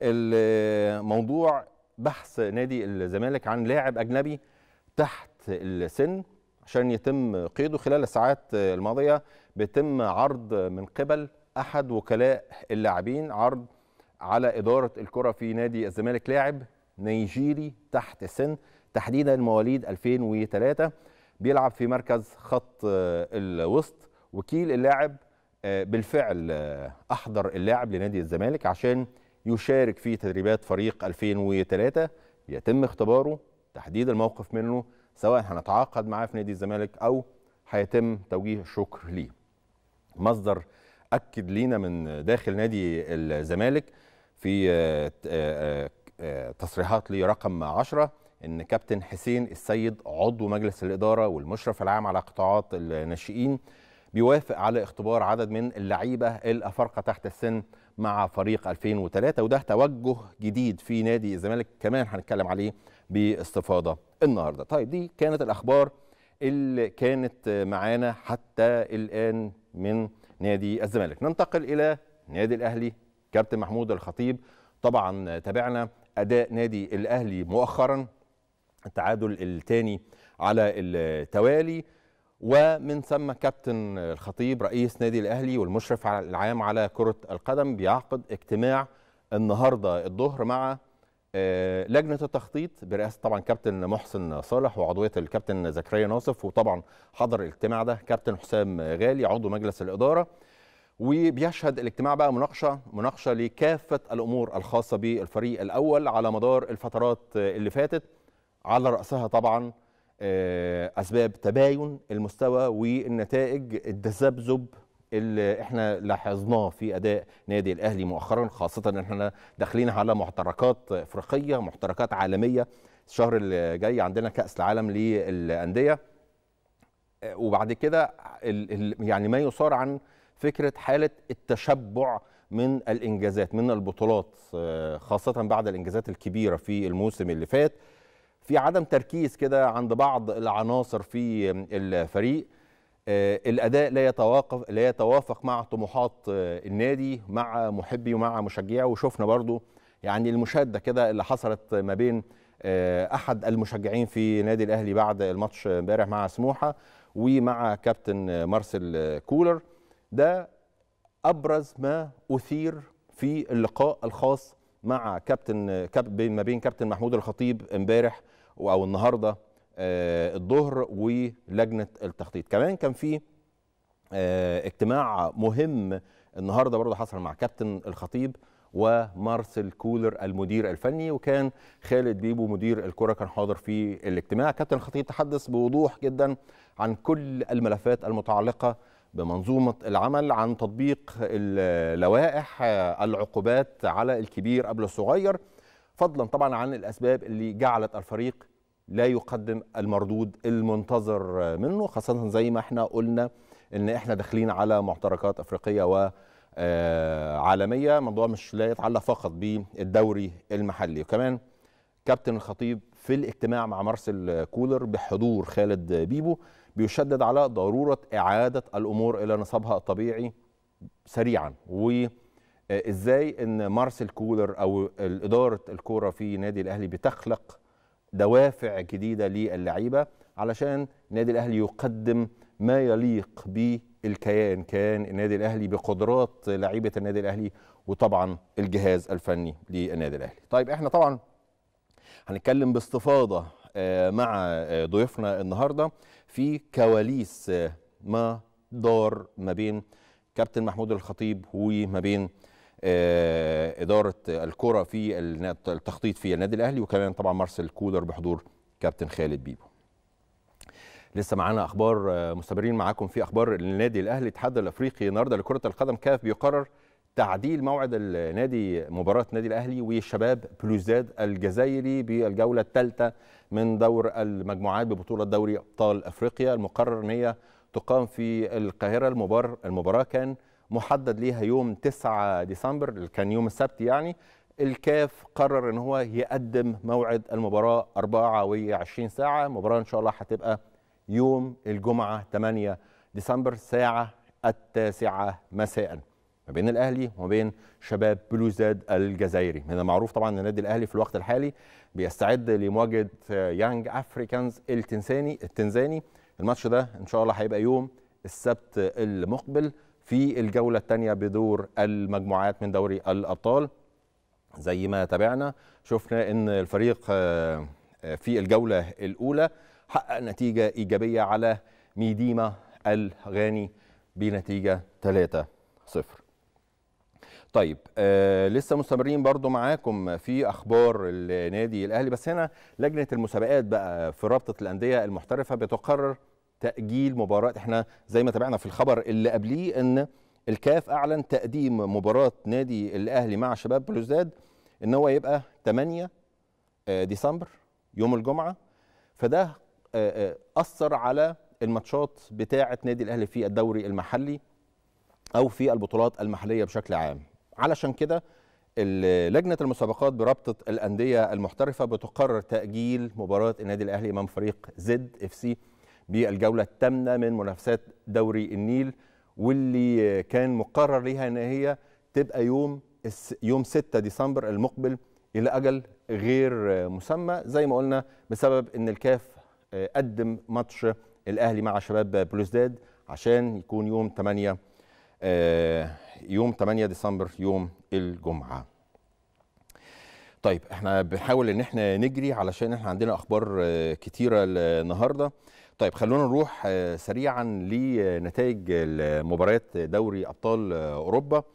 الموضوع بحث نادي الزمالك عن لاعب أجنبي تحت السن عشان يتم قيده. خلال الساعات الماضية بيتم عرض من قبل أحد وكلاء اللاعبين عرض على إدارة الكرة في نادي الزمالك لاعب نيجيري تحت السن، تحديدا مواليد 2003، بيلعب في مركز خط الوسط. وكيل اللاعب بالفعل أحضر اللاعب لنادي الزمالك عشان يشارك في تدريبات فريق 2003، يتم اختباره، تحديد الموقف منه، سواء هنتعاقد معاه في نادي الزمالك أو هيتم توجيه الشكر ليه. مصدر أكد لينا من داخل نادي الزمالك في تصريحات لرقم 10 ان كابتن حسين السيد عضو مجلس الاداره والمشرف العام على قطاعات الناشئين بيوافق على اختبار عدد من اللعيبه الافارقه تحت السن مع فريق 2003، وده توجه جديد في نادي الزمالك كمان هنتكلم عليه باستفاضه النهارده. طيب دي كانت الاخبار اللي كانت معانا حتى الان من نادي الزمالك. ننتقل الى نادي الاهلي. كابتن محمود الخطيب طبعا تابعنا اداء نادي الاهلي مؤخرا، التعادل الثاني على التوالي، ومن ثم كابتن الخطيب رئيس نادي الاهلي والمشرف العام على كرة القدم بيعقد اجتماع النهارده الظهر مع لجنة التخطيط برئاسة طبعا كابتن محسن صالح وعضوية الكابتن زكريا ناصف، وطبعا حضر الاجتماع ده كابتن حسام غالي عضو مجلس الإدارة. وبيشهد الاجتماع بقى مناقشة لكافة الأمور الخاصة بالفريق الأول على مدار الفترات اللي فاتت، على رأسها طبعا أسباب تباين المستوى والنتائج، التذبذب اللي احنا لاحظناه في أداء نادي الأهلي مؤخرا، خاصة ان احنا داخلين على محتركات أفريقية، محتركات عالمية. الشهر اللي جاي عندنا كأس العالم للأندية، وبعد كده يعني ما يصار عن فكرة حالة التشبع من الإنجازات، من البطولات، خاصة بعد الإنجازات الكبيرة في الموسم اللي فات. في عدم تركيز كده عند بعض العناصر في الفريق، الأداء لا يتوافق مع طموحات النادي، مع محبي ومع مشجعي. وشفنا برضو يعني المشادة كده اللي حصلت ما بين أحد المشجعين في نادي الأهلي بعد الماتش امبارح مع سموحة ومع كابتن مارسيل كولر. ده أبرز ما أثير في اللقاء الخاص مع ما بين كابتن محمود الخطيب امبارح أو النهارده الظهر ولجنة التخطيط. كمان كان في اجتماع مهم النهارده برضه حصل مع كابتن الخطيب ومارسيل كولر المدير الفني، وكان خالد بيبو مدير الكرة كان حاضر في الاجتماع. كابتن الخطيب تحدث بوضوح جدا عن كل الملفات المتعلقة بمنظومة العمل، عن تطبيق اللوائح، العقوبات على الكبير قبل الصغير، فضلا طبعا عن الأسباب اللي جعلت الفريق لا يقدم المردود المنتظر منه، خاصة زي ما احنا قلنا ان احنا داخلين على معتركات افريقية وعالمية. موضوع مش لا يتعلق فقط بالدوري المحلي. وكمان كابتن الخطيب في الاجتماع مع مارسيل كولر بحضور خالد بيبو بيشدد على ضرورة إعادة الأمور إلى نصابها الطبيعي سريعا، وإزاي أن مارسيل كولر أو إدارة الكرة في نادي الأهلي بتخلق دوافع جديدة للعيبة علشان نادي الأهلي يقدم ما يليق بالكيان، كيان النادي الاهلي، بقدرات لعيبه النادي الاهلي، وطبعا الجهاز الفني للنادي الاهلي. طيب احنا طبعا هنتكلم باستفاضه مع ضيوفنا النهارده في كواليس ما دار ما بين كابتن محمود الخطيب وما بين إدارة الكرة في التخطيط في النادي الأهلي، وكمان طبعا مارسيل كولر بحضور كابتن خالد بيبو. لسه معانا أخبار، مستمرين معاكم في أخبار النادي الأهلي. الاتحاد الأفريقي النهارده لكرة القدم كاف بيقرر تعديل موعد النادي مباراة النادي الأهلي وشباب بلوزداد الجزائري بالجولة الثالثة من دور المجموعات ببطولة دوري أبطال أفريقيا. المقرر أن هي تقام في القاهرة. المباراة كان محدد ليها يوم 9 ديسمبر، كان يوم السبت يعني. الكاف قرر ان هو يقدم موعد المباراة 24 ساعة. المباراة ان شاء الله هتبقى يوم الجمعة 8 ديسمبر الساعة 9 مساء ما بين الاهلي وما بين شباب بلوزداد الجزائري. من المعروف طبعا ان النادي الاهلي في الوقت الحالي بيستعد لمواجهة يانج افريكانز التنزاني. الماتش ده ان شاء الله هيبقى يوم السبت المقبل في الجولة الثانية بدور المجموعات من دوري الأبطال. زي ما تابعنا شفنا ان الفريق في الجولة الأولى حقق نتيجة إيجابية على ميديما الغاني بنتيجة 3-0. طيب لسه مستمرين برضو معاكم في أخبار النادي الأهلي، بس هنا لجنة المسابقات بقى في رابطة الأندية المحترفة بتقرر تأجيل مباراة. احنا زي ما تابعنا في الخبر اللي قبليه ان الكاف اعلن تقديم مباراة نادي الاهلي مع شباب بلوزداد ان هو يبقى 8 ديسمبر يوم الجمعة. فده اثر على الماتشات بتاعة نادي الاهلي في الدوري المحلي او في البطولات المحلية بشكل عام. علشان كده لجنة المسابقات برابطة الأندية المحترفة بتقرر تأجيل مباراة النادي الاهلي امام فريق زد اف سي بالجولة الثامنة من منافسات دوري النيل، واللي كان مقرر ليها ان هي تبقى يوم 6 ديسمبر المقبل الى اجل غير مسمى، زي ما قلنا بسبب ان الكاف قدم ماتش الاهلي مع شباب بلوزداد عشان يكون يوم 8 ديسمبر يوم الجمعة. طيب احنا بنحاول ان احنا نجري علشان احنا عندنا اخبار كتيرة النهارده. طيب خلونا نروح سريعا لنتائج مباريات دوري ابطال اوروبا.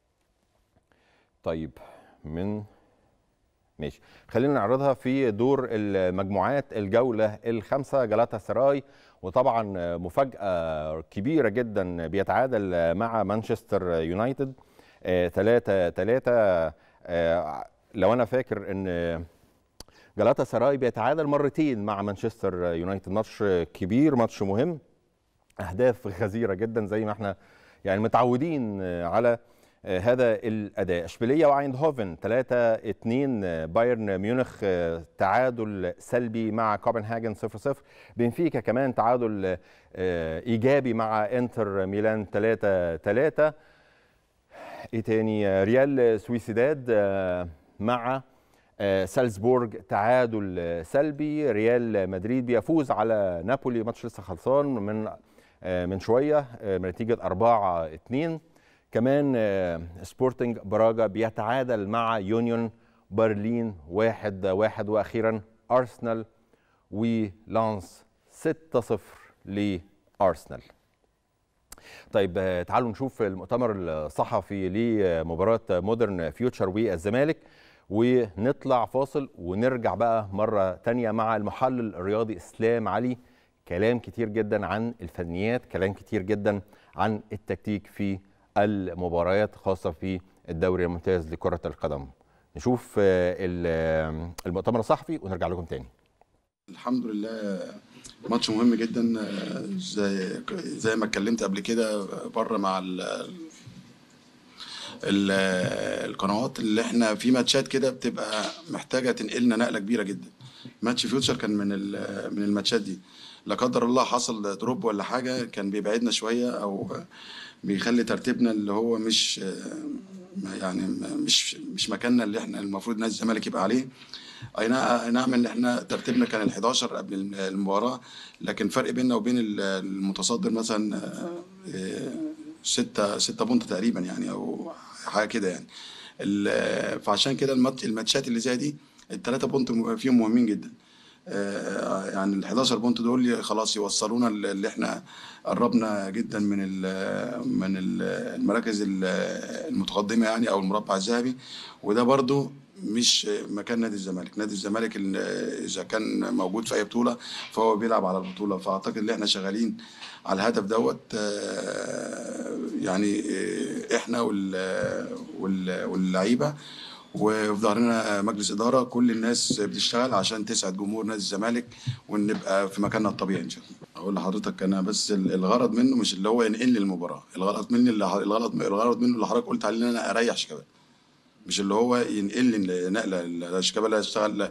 طيب ماشي، خلينا نعرضها في دور المجموعات الجوله الخامسه. جالاتا سراي وطبعا مفاجاه كبيره جدا بيتعادل مع مانشستر يونايتد 3-3. لو انا فاكر ان جالاتا سراي بيتعادل مرتين مع مانشستر يونايتد. ماتش كبير، ماتش مهم، اهداف غزيره جدا زي ما احنا يعني متعودين على هذا الاداء. اشبيليه وايندهوفن 3-2. بايرن ميونخ تعادل سلبي مع كوبنهاجن 0-0. بنفيكا كمان تعادل ايجابي مع انتر ميلان 3-3. ايه تاني؟ ريال سويسيداد مع سالزبورج تعادل سلبي. ريال مدريد بيفوز على نابولي، ماتش لسه خلصان من شويه بنتيجه 4-2. كمان سبورتنج براغا بيتعادل مع يونيون برلين 1-1. واخيرا ارسنال ولانس 6-0 لارسنال. طيب تعالوا نشوف المؤتمر الصحفي لمباراه مودرن فيوتشر والزمالك ونطلع فاصل ونرجع بقى مرة تانية مع المحلل الرياضي اسلام علي. كلام كتير جدا عن الفنيات، كلام كتير جدا عن التكتيك في المباريات خاصة في الدوري الممتاز لكرة القدم. نشوف المؤتمر الصحفي ونرجع لكم تاني. الحمد لله ماتش مهم جدا، زي ما اتكلمت قبل كده بره مع القنوات، اللي احنا في ماتشات كده بتبقى محتاجه تنقلنا نقله كبيره جدا. ماتش فيوتشر كان من الماتشات دي. لا قدر الله حصل دروب ولا حاجه كان بيبعدنا شويه او بيخلي ترتيبنا اللي هو يعني مش مكاننا اللي احنا المفروض نادي الزمالك يبقى عليه. اي نعم ان احنا ترتيبنا كان ال11 قبل المباراه، لكن فرق بيننا وبين المتصدر مثلا 6 بونت تقريبا يعني، او حاجه كده يعني. فعشان كده الماتشات اللي زي دي ال3 بونت فيهم مهمين جدا. يعني ال11 بونت دول خلاص يوصلونا اللي احنا قربنا جدا من المراكز المتقدمه يعني، او المربع الذهبي. وده برضو مش مكان نادي الزمالك. نادي الزمالك اذا كان موجود في اي بطوله فهو بيلعب على البطوله. فاعتقد ان احنا شغالين على الهدف دوت، يعني احنا واللعيبه، وفي ظهرنا مجلس إدارة. كل الناس بتشتغل عشان تسعد جمهور نادي الزمالك ونبقى في مكاننا الطبيعي إن شاء الله. أقول لحضرتك أنا بس الغرض منه مش اللي هو ينقل لي المباراة. الغرض منه اللي حضرتك قلت عليه إن أنا أريح شيكابالا، مش اللي هو ينقل لي نقلة شيكابالا يشتغل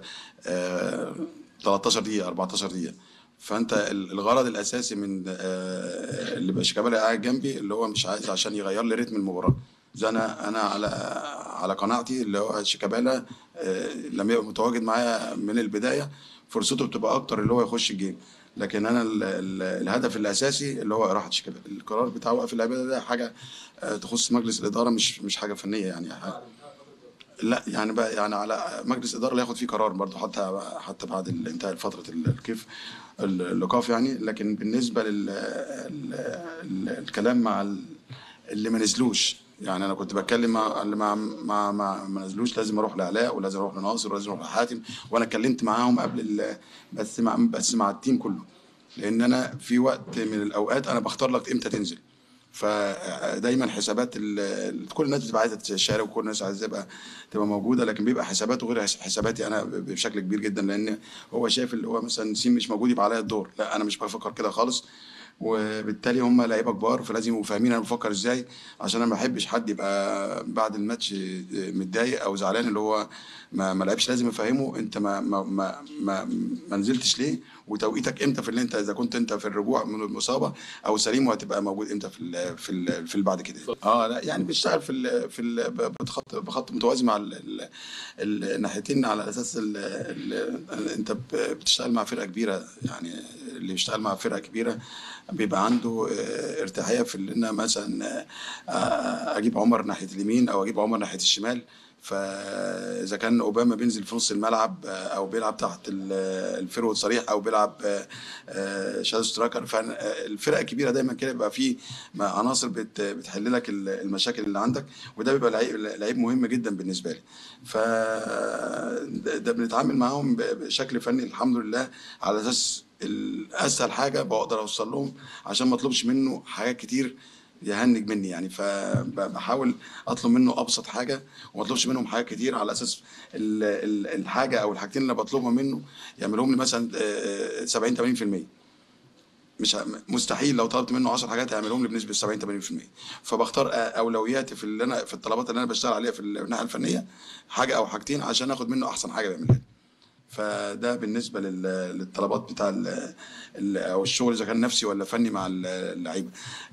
13 دقيقة 14 دقيقة. فانت الغرض الاساسي من اللي بقى شيكابالا قاعد جنبي اللي هو مش عايز عشان يغير لي رتم المباراه. زي انا على قناعتي اللي هو شيكابالا لما يبقى متواجد معايا من البدايه فرصته بتبقى اكتر اللي هو يخش الجيم. لكن انا الهدف الاساسي اللي هو راحه شيكابالا. القرار بتاع وقف اللعيبه ده حاجه تخص مجلس الاداره، مش حاجه فنيه يعني. لا يعني بقى يعني على مجلس اداره اللي ياخد فيه قرار برضه، حتى بعد انتهاء فتره الكيف الايقاف يعني. لكن بالنسبه الكلام مع اللي ما نزلوش، يعني انا كنت بتكلم مع اللي ما نزلوش. لازم اروح لعلاء، ولازم اروح لناصر، ولازم اروح لحاتم. وانا اتكلمت معاهم قبل بس مع التيم كله، لان انا في وقت من الاوقات انا بختار لك امتى تنزل. فدايما حسابات كل الناس بتبقى عايزه تشارك، وكل الناس عايزه تبقى موجوده، لكن بيبقى حساباته غير حساباتي انا بشكل كبير جدا. لان هو شايف اللي هو مثلا سين مش موجود يبقى عليا الدور. لا، انا مش بفكر كده خالص. وبالتالي هم لعيبه كبار فلازم يبقوا فاهمين انا بفكر ازاي، عشان انا ما بحبش حد يبقى بعد الماتش متضايق او زعلان اللي هو ما لعبش. لازم افهمه انت ما نزلتش ليه، وتوقيتك امتى في اللي انت اذا كنت انت في الرجوع من المصابه او سليم، وهتبقى موجود امتى في بعد كده. لا يعني بيشتغل بخط متوازي مع الناحيتين، على اساس انت بتشتغل مع فرقه كبيره. يعني اللي بيشتغل مع فرقه كبيره بيبقى عنده ارتاحيه في ان انا مثلا اجيب عمر ناحيه اليمين او اجيب عمر ناحيه الشمال. فاذا كان اوباما بينزل في نص الملعب او بيلعب تحت الفيرود صريح او بيلعب شادو سترايكر، فالفرق الكبيره دايما كده بيبقى فيه عناصر بتحل لك المشاكل اللي عندك، وده بيبقى لعيب مهم جدا بالنسبه لي. فده بنتعامل معاهم بشكل فني الحمد لله، على اساس الاسهل حاجه بقدر اوصل لهم عشان ما اطلبش منه حاجات كتير يهنج مني يعني. فبحاول اطلب منه ابسط حاجه وما اطلبش منهم حاجات كتير، على اساس الحاجه او الحاجتين اللي بطلبهم منه يعملهم لي مثلا 70 80%. مش مستحيل لو طلبت منه 10 حاجات هيعملهم لي بنسبه 70 80%. فبختار اولوياتي في الطلبات اللي انا بشتغل عليها في الناحيه الفنيه، حاجه او حاجتين عشان اخد منه احسن حاجه بيعملها لي. فده بالنسبه للطلبات بتاع او الشغل اذا كان نفسي ولا فني مع اللعيبه.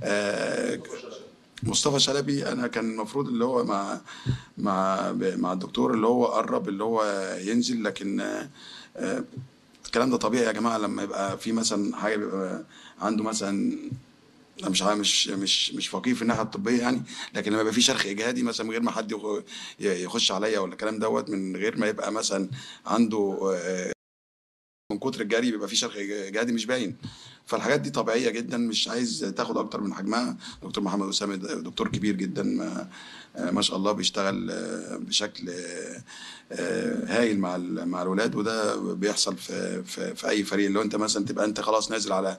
مصطفى شلبي انا كان المفروض اللي هو مع الدكتور اللي هو قرب اللي هو ينزل، لكن الكلام ده طبيعي يا جماعه. لما يبقى في مثلا حاجه بيبقى عنده مثلا، انا مش فقيه في الناحيه الطبيه يعني، لكن لما يبقى في شرخ اجهادي مثلا من غير ما حد يخش عليا ولا الكلام دوت، من غير ما يبقى مثلا عنده من كتر الجري بيبقى في شرخ اجهادي مش باين. فالحاجات دي طبيعيه جدا، مش عايز تاخد اكتر من حجمها. دكتور محمد اسامه دكتور كبير جدا ما شاء الله، بيشتغل بشكل هايل مع الولاد. وده بيحصل في اي فريق. لو انت مثلا تبقى انت خلاص نازل على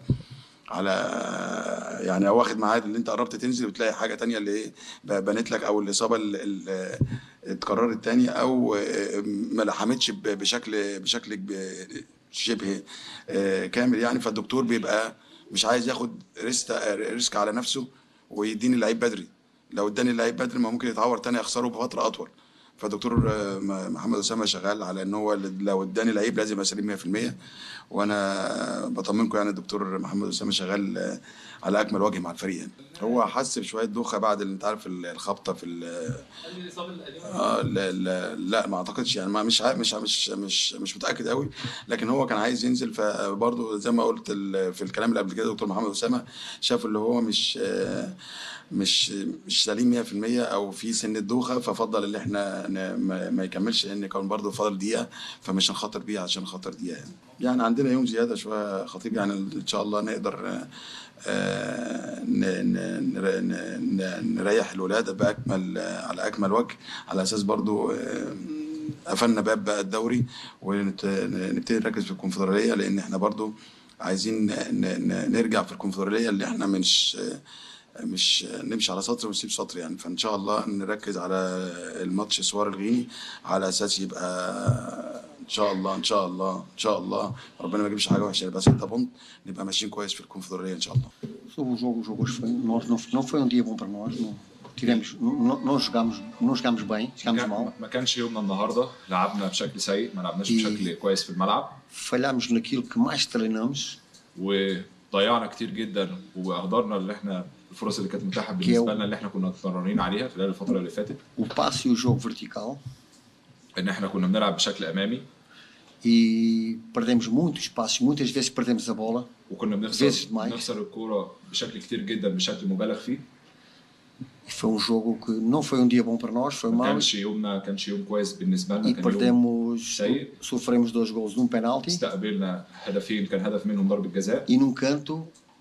يعني او واخد ميعاد اللي انت قربت تنزل، وتلاقي حاجه تانية اللي ايه بنت لك، او الاصابه اللي اتكررت تاني، او ما لحمتش بشكل شبه كامل يعني. فالدكتور بيبقى مش عايز ياخد ريسك على نفسه ويديني اللعيب بدري. لو اداني اللعيب بدري ما ممكن يتعور تاني، اخسره بفتره اطول. فالدكتور محمد اسامه شغال على ان هو لو اداني لعيب لازم اسلم 100%. وانا بطمنكم يعني الدكتور محمد اسامه شغال على اكمل وجه مع الفريق يعني. هو حس بشويه دوخه بعد اللي انت عارف الخبطه في لا ما اعتقدش يعني، ما مش متاكد قوي، لكن هو كان عايز ينزل. فبرضه زي ما قلت في الكلام اللي قبل كده دكتور محمد اسامه شاف اللي هو مش سليم 100% او في سن الدوخه، ففضل ان احنا ما يكملش لان كان برضه فاضل دقيقه، فمش هنخاطر بيه عشان خاطر دقيقه يعني عندنا يوم زياده شويه خطيب يعني ان شاء الله نقدر نريح الولاد باكمل على اكمل وجه، على اساس برضو قفلنا باب بقى الدوري ونبتدي نركز في الكونفدراليه، لان احنا برضو عايزين نرجع في الكونفدراليه اللي احنا مش نمشي على سطر ونسيب سطر يعني. فان شاء الله نركز على الماتش سوار الغيني على اساس يبقى ان شاء الله ربنا ما يجيبش حاجه وحشه، يبقى 6 بونت نبقى ماشيين كويس في الكونفدراليه ان شاء الله. Sobre o jogo hoje não foi dia bom para nós, não jogámos bem, jogámos mal. ما كانش يومنا النهارده، لعبنا بشكل سيء، ما لعبناش بشكل كويس في الملعب. Falhámos naquilo que mais treinamos. وضيعنا كتير جدا واهدرنا اللي احنا الفرص اللي كانت متاحه بالنسبه لنا اللي احنا كنا متمرنين عليها خلال الفتره اللي فاتت. O passe e o jogo vertical. ان احنا كنا بنلعب بشكل امامي. E perdemos muitos passos, muitas vezes perdemos a bola. وكنا بنخسر الكوره بشكل كتير جدا بشكل مبالغ فيه. Foi um jogo que não foi um dia bom para nós, foi mau. كانش يوم كويس بالنسبه لنا. E perdemos, sofremos 2 gols num penalti. استقبلنا هدفين، كان هدف منهم ضربه جزاء. E num canto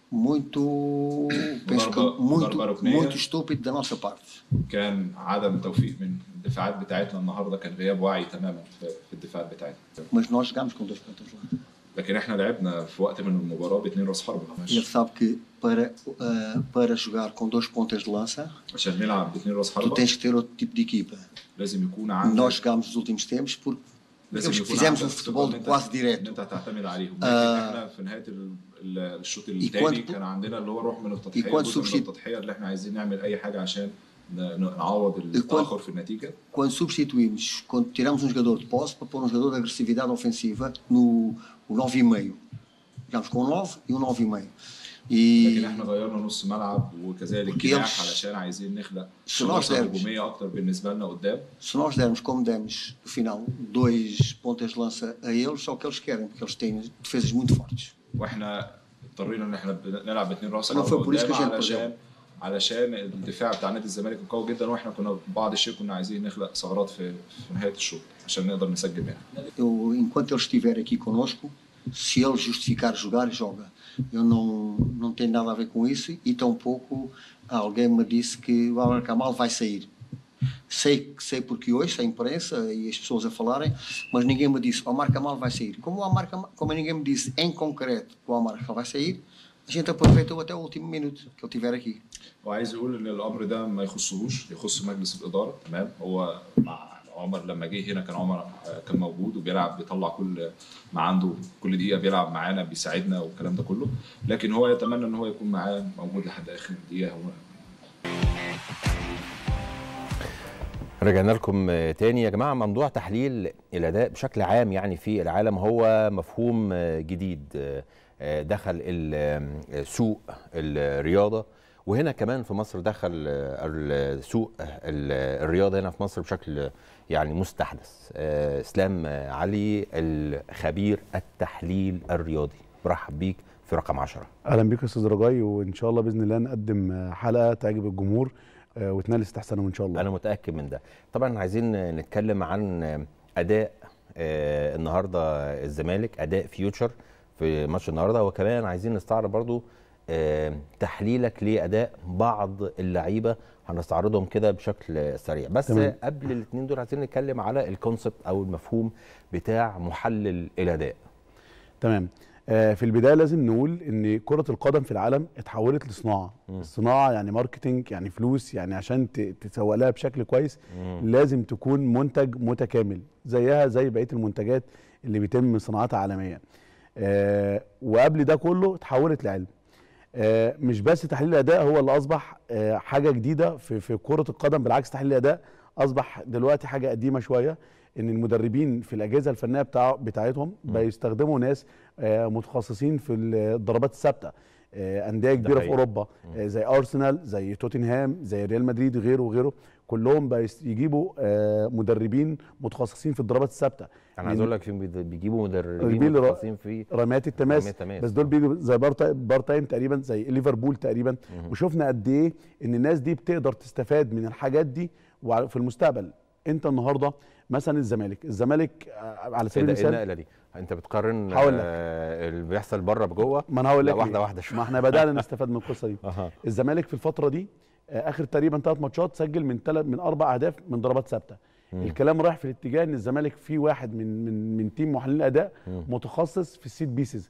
muito estúpido da nossa parte. كان عدم توفيق من الدفاعات بتاعتنا النهارده، كان غياب وعي تماما في الدفاع بتاعتنا. Mas nós jogámos com 2 pontas lá. لكن احنا لعبنا في وقت من المباراه باثنين راس حربه. Ele sabe que para jogar com 2 pontas de lança, عشان نلعب باثنين راس حربه tu tens que ter outro tipo de equipa. لازم يكون عندك. Nós jogámos nos últimos tempos porque fizemos um futebol quase direto. انت تعتمد عليهم. احنا في نهايه الشوط الثاني كان عندنا اللي هو روح من التضحيه اللي احنا عايزين نعمل اي حاجه عشان نعوض التاخر في النتيجه. Quando substituímos, quando tiramos um jogador de posse para pôr um jogador de agressividade ofensiva no 9,5. Jogamos com 9 e 9,5. لكن احنا غيرنا نص ملعب وكذلك جناح علشان عايزين نخلق فرصه هجوميه اكتر بالنسبه لنا قدام. Se nós dermos como demos no final 2 pontas de lança a eles, só que eles querem, porque eles têm defesas muito fortes. واحنا اضطرينا ان احنا نلعب باثنين راس حربه علشان الدفاع بتاع نادي الزمالك كان قوي جدا، واحنا كنا بعض الشيء كنا عايزين نخلق ثغرات في نهايه الشوط عشان نقدر نسجل منها. Enquanto ele estiver aqui conosco, se ele justificar jogar, joga. Eu não tenho nada a ver com isso e tampouco alguém me disse que o Álvaro Kamal vai sair. Sei porque hoje a imprensa e as pessoas a falarem, mas ninguém me disse o Álvaro Kamal vai sair. Como ninguém me disse em concreto que o Álvaro Kamal vai sair, a gente aproveitou até o último minuto que ele estiver aqui. وعايز يقول ان الامر ده ما يخصهوش، يخص مجلس الاداره. تمام، هو مع عمر لما جه هنا كان عمر كان موجود وبيلعب، بيطلع كل ما عنده، كل دقيقه بيلعب معانا بيساعدنا والكلام ده كله، لكن هو يتمنى ان هو يكون معاه موجود لحد اخر دقيقه. رجعنا لكم تاني يا جماعه. موضوع تحليل الاداء بشكل عام يعني في العالم هو مفهوم جديد دخل سوق الرياضه، وهنا كمان في مصر دخل سوق الرياضه هنا في مصر بشكل يعني مستحدث. اسلام علي الخبير التحليل الرياضي، برحب بيك في رقم 10. اهلا بيك يا استاذ رجاي، وان شاء الله باذن الله نقدم حلقه تعجب الجمهور وتنال استحسانهم ان شاء الله. انا متاكد من ده. طبعا عايزين نتكلم عن اداء النهارده الزمالك، اداء فيوتشر في ماتش النهارده، وكمان عايزين نستعرض برضو تحليلك لاداء بعض اللعيبه، هنستعرضهم كده بشكل سريع. بس تمام. قبل الاثنين دول عايزين نتكلم على الكونسبت او المفهوم بتاع محلل الاداء. تمام. في البدايه لازم نقول ان كره القدم في العالم اتحولت لصناعه. الصناعه يعني ماركتنج، يعني فلوس، يعني عشان تسوق لها بشكل كويس لازم تكون منتج متكامل زيها زي بقيه المنتجات اللي بيتم صناعتها عالميا. وقبل ده كله اتحولت لعلم. مش بس تحليل الاداء هو اللي اصبح حاجه جديده في كره القدم، بالعكس تحليل الاداء اصبح دلوقتي حاجه قديمه شويه ان المدربين في الاجهزه الفنيه بتاعتهم بيستخدموا ناس متخصصين في الضربات الثابته. انديه كبيره في اوروبا زي ارسنال، زي توتنهام، زي ريال مدريد، غيره وغيره، كلهم يجيبوا مدربين متخصصين في الضربات الثابته. انا عايز اقول لك بيجيبوا مدربين متخصصين في رميات التماس، بس دول بيجوا زي بارتايم تقريبا، زي ليفربول تقريبا. وشفنا قد ايه ان الناس دي بتقدر تستفاد من الحاجات دي في المستقبل. انت النهارده مثلا الزمالك على سبيل المثال، النقله دي انت بتقارن اللي بيحصل بره بجوه؟ ما انا هقول لك واحده واحده شويه. ما احنا بدانا نستفاد من القصه دي. الزمالك في الفتره دي اخر تقريبا 3 ماتشات سجل من 4 اهداف من ضربات ثابته. الكلام رايح في الاتجاه ان الزمالك فيه واحد من تيم محللين الاداء متخصص في السيت بيسز.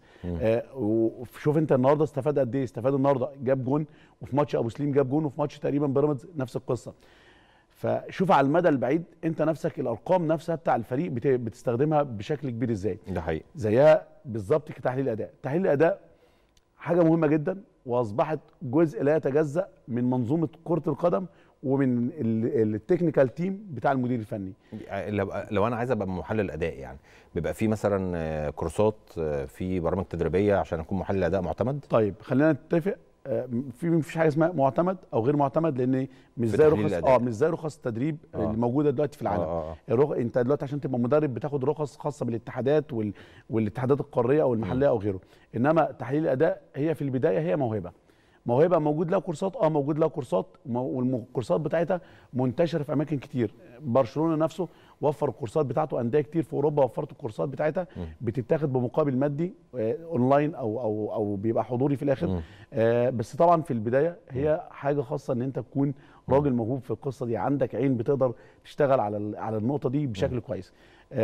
وشوف انت النهارده استفاد قد ايه. استفاد النهارده جاب جون، وفي ماتش ابو سليم جاب جون، وفي ماتش تقريبا بيراميدز نفس القصه. فشوف على المدى البعيد انت نفسك الارقام نفسها بتاع الفريق بتستخدمها بشكل كبير ازاي. ده حقيقي. زيها بالظبط كتحليل اداء. تحليل الاداء حاجه مهمه جدا، واصبحت جزء لا يتجزأ من منظومه كره القدم ومن التكنيكال تيم بتاع المدير الفني. لو انا عايز ابقى محلل اداء، يعني بيبقى في مثلا كورسات في برامج تدريبيه عشان اكون محلل اداء معتمد؟ طيب خلينا نتفق، مفيش حاجه اسمها معتمد او غير معتمد، لان مش زي رخص التدريب اللي موجوده دلوقتي في العالم. انت دلوقتي عشان تبقى مدرب بتاخد رخص خاصه بالاتحادات والاتحادات القاريه او المحليه او غيره. انما تحليل الاداء هي في البدايه هي موهبه موجود لها كورسات، موجود لها كورسات، والكورسات بتاعتها منتشره في اماكن كتير. برشلونه نفسه وفر الكورسات بتاعته، انديه كتير في اوروبا وفرت الكورسات بتاعتها بتتاخد بمقابل مادي اونلاين او بيبقى حضوري في الاخر. بس طبعا في البدايه هي حاجه خاصه ان انت تكون راجل موهوب في القصه دي، عندك عين بتقدر تشتغل على النقطه دي بشكل كويس.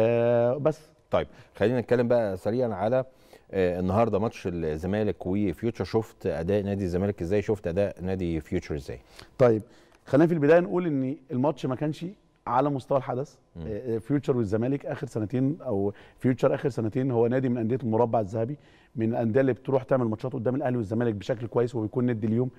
بس طيب خلينا نتكلم بقى سريعا على النهارده ماتش الزمالك وفيوتشر. شفت اداء نادي الزمالك ازاي؟ شفت اداء نادي فيوتشر ازاي؟ طيب خلينا في البدايه نقول ان الماتش ما كانش على مستوى الحدث. فيوتشر والزمالك اخر سنتين، او فيوتشر اخر سنتين هو نادي من انديه المربع الذهبي، من الانديه اللي بتروح تعمل ماتشات قدام الاهلي والزمالك بشكل كويس وبيكون ندي اليوم.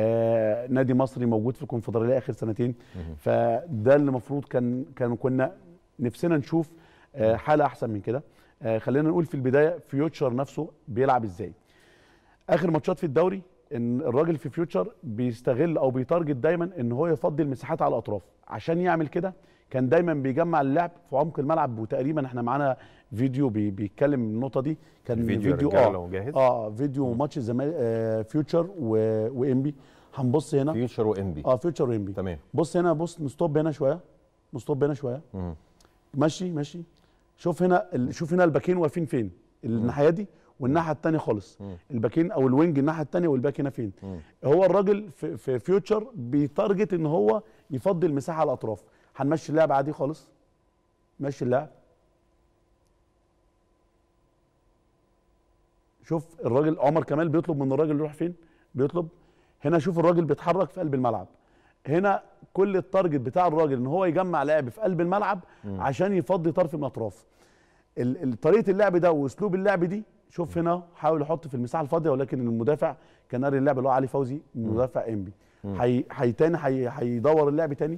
نادي مصري موجود في الكونفدراليه اخر سنتين. فده اللي المفروض كنا نفسنا نشوف حاله احسن من كده. خلينا نقول في البدايه فيوتشر نفسه بيلعب ازاي. اخر ماتشات في الدوري ان الراجل في فيوتشر بيستغل او بيتارجت دايما ان هو يفضي المساحات على الاطراف. عشان يعمل كده كان دايما بيجمع اللعب في عمق الملعب. وتقريبا احنا معانا فيديو بيتكلم النقطه دي. كان فيديو فيديو ماتش الزمالك فيوتشر وانبي. هنبص هنا فيوتشر وانبي. فيوتشر وانبي تمام. بص هنا، بص نستوب هنا شويه. ماشي. شوف هنا الباكين واقفين فين، الناحيه دي والناحيه الثانيه خالص. الباكين او الوينج الناحيه الثانيه والباك هنا فين. هو الراجل في فيوتشر بيتارجت ان هو يفضي المساحه على الاطراف. هنمشي اللعب عادي خالص. ماشي اللعب. شوف الراجل عمر كمال بيطلب من الراجل يروح فين، بيطلب هنا. شوف الراجل بيتحرك في قلب الملعب. هنا كل التارجت بتاع الراجل ان هو يجمع لاعب في قلب الملعب عشان يفضي طرف من الاطراف. طريقه اللعب ده واسلوب اللعب دي، شوف هنا حاول يحط في المساحه الفاضيه، ولكن المدافع كان قاري اللعب اللي هو علي فوزي مدافع انبي. هيدور اللعب تاني.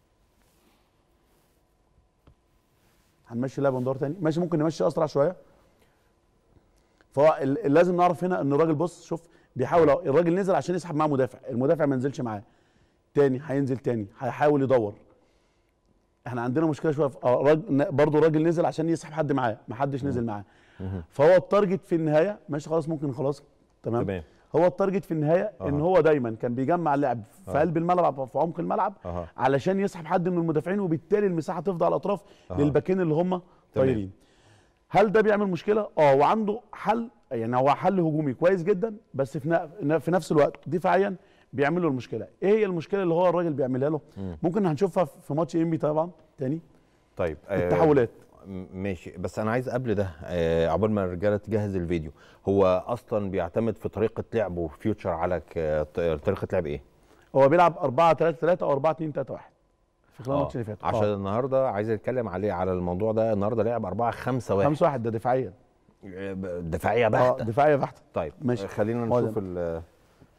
هنمشي اللعب وندور تاني. ماشي، ممكن نمشي اسرع شويه. فهو لازم نعرف هنا ان الراجل بص شوف بيحاول. الراجل نزل عشان يسحب معاه مدافع، المدافع ما نزلش معاه تاني. هينزل تاني هيحاول يدور. احنا عندنا مشكله شويه برضه الراجل نزل عشان يسحب حد معاه، ما حدش نزل معاه. فهو التارجت في النهايه ماشي خلاص، ممكن خلاص تمام. هو التارجت في النهايه ان هو دايما كان بيجمع اللعب في قلب الملعب في عمق الملعب علشان يسحب حد من المدافعين، وبالتالي المساحه تفضى على الاطراف للباكين اللي هم طايرين. هل ده بيعمل مشكله؟ وعنده حل، يعني هو حل هجومي كويس جدا، بس في نفس الوقت دفاعيا بيعمل له المشكله. ايه هي المشكله اللي هو الراجل بيعملها له؟ ممكن هنشوفها في ماتش انبي طبعا تاني. طيب التحولات ماشي، بس انا عايز قبل ده عقبال ما الرجاله تجهز الفيديو، هو اصلا بيعتمد في طريقه لعبه فيوتشر على طريقه لعب ايه؟ هو بيلعب 4-3-3 او 4-2-3-1 في خلال الماتش اللي فات. عشان النهارده عايز اتكلم على الموضوع ده. النهارده لعب 4-5-1. 5-1 ده دفاعيا دفاعيه بحته. دفاعيه بحته. طيب ماشي. خلينا نشوف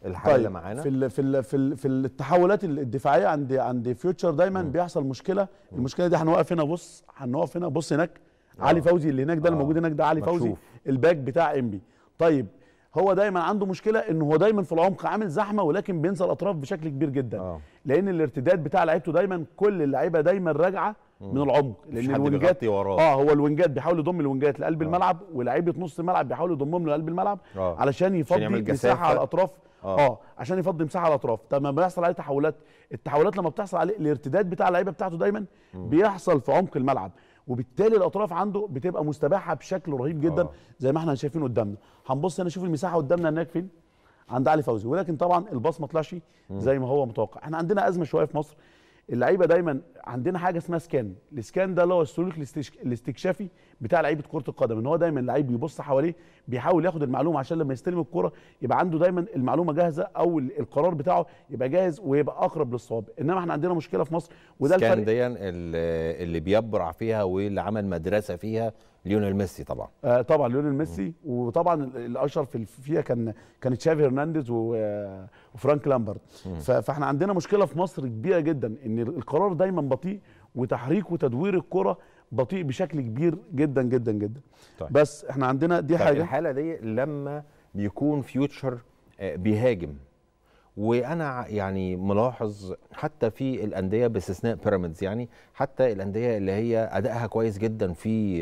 الحاله اللي معانا؟ في التحولات الدفاعيه عند فيوتشر دايما بيحصل مشكله. المشكله دي هنوقف هنا، هنوقف هنا، بص هناك علي فوزي اللي هناك ده الموجود هناك ده علي فوزي الباك بتاع انبي. طيب هو دايما عنده مشكله ان هو دايما في العمق عامل زحمه ولكن بينسى الاطراف بشكل كبير جدا. لان الارتداد بتاع لعيبته دايما كل اللعيبه دايما راجعه من العمق، لان الوينجات هو الوينجات بيحاول يضم الوينجات لقلب الملعب، ولاعيبه نص الملعب بيحاول يضمهم لقلب الملعب علشان يفضي مساحه على الاطراف. عشان يفضي مساحه على الاطراف. طب ما بيحصل عليه التحولات لما بتحصل عليه الارتداد بتاع اللعيبه بتاعته دايما بيحصل في عمق الملعب، وبالتالي الاطراف عنده بتبقى مستباحه بشكل رهيب جدا زي ما احنا شايفين قدامنا. هنبص هنا نشوف المساحه قدامنا هناك فين عند علي فوزي، ولكن طبعا الباص ما طلعش زي ما هو متوقع. احنا عندنا ازمه شويه في مصر، اللعيبه دايما عندنا حاجه اسمها سكان. السكان ده اللي هو السلوك الاستكشافي بتاع لعيبه كره القدم، ان هو دايما اللعيب بيبص حواليه بيحاول ياخد المعلومه عشان لما يستلم الكره يبقى عنده دايما المعلومه جاهزه او القرار بتاعه يبقى جاهز ويبقى اقرب للصواب. انما احنا عندنا مشكله في مصر، وده الفرق. سكان دي اللي بيبرع فيها واللي عمل مدرسه فيها ليونيل ميسي طبعا. طبعا ليونيل ميسي، وطبعا الاشهر فيها كان تشافي هرنانديز وفرانك لامبرد. فاحنا عندنا مشكله في مصر كبيره جدا ان القرار دايما بطيء وتحريك وتدوير الكره بطيء بشكل كبير جدا جدا جدا. طيب. بس احنا عندنا دي حاجه. الحاله دي لما بيكون فيوتشر بيهاجم، وانا يعني ملاحظ حتى في الانديه باستثناء بيراميدز، يعني حتى الانديه اللي هي ادائها كويس جدا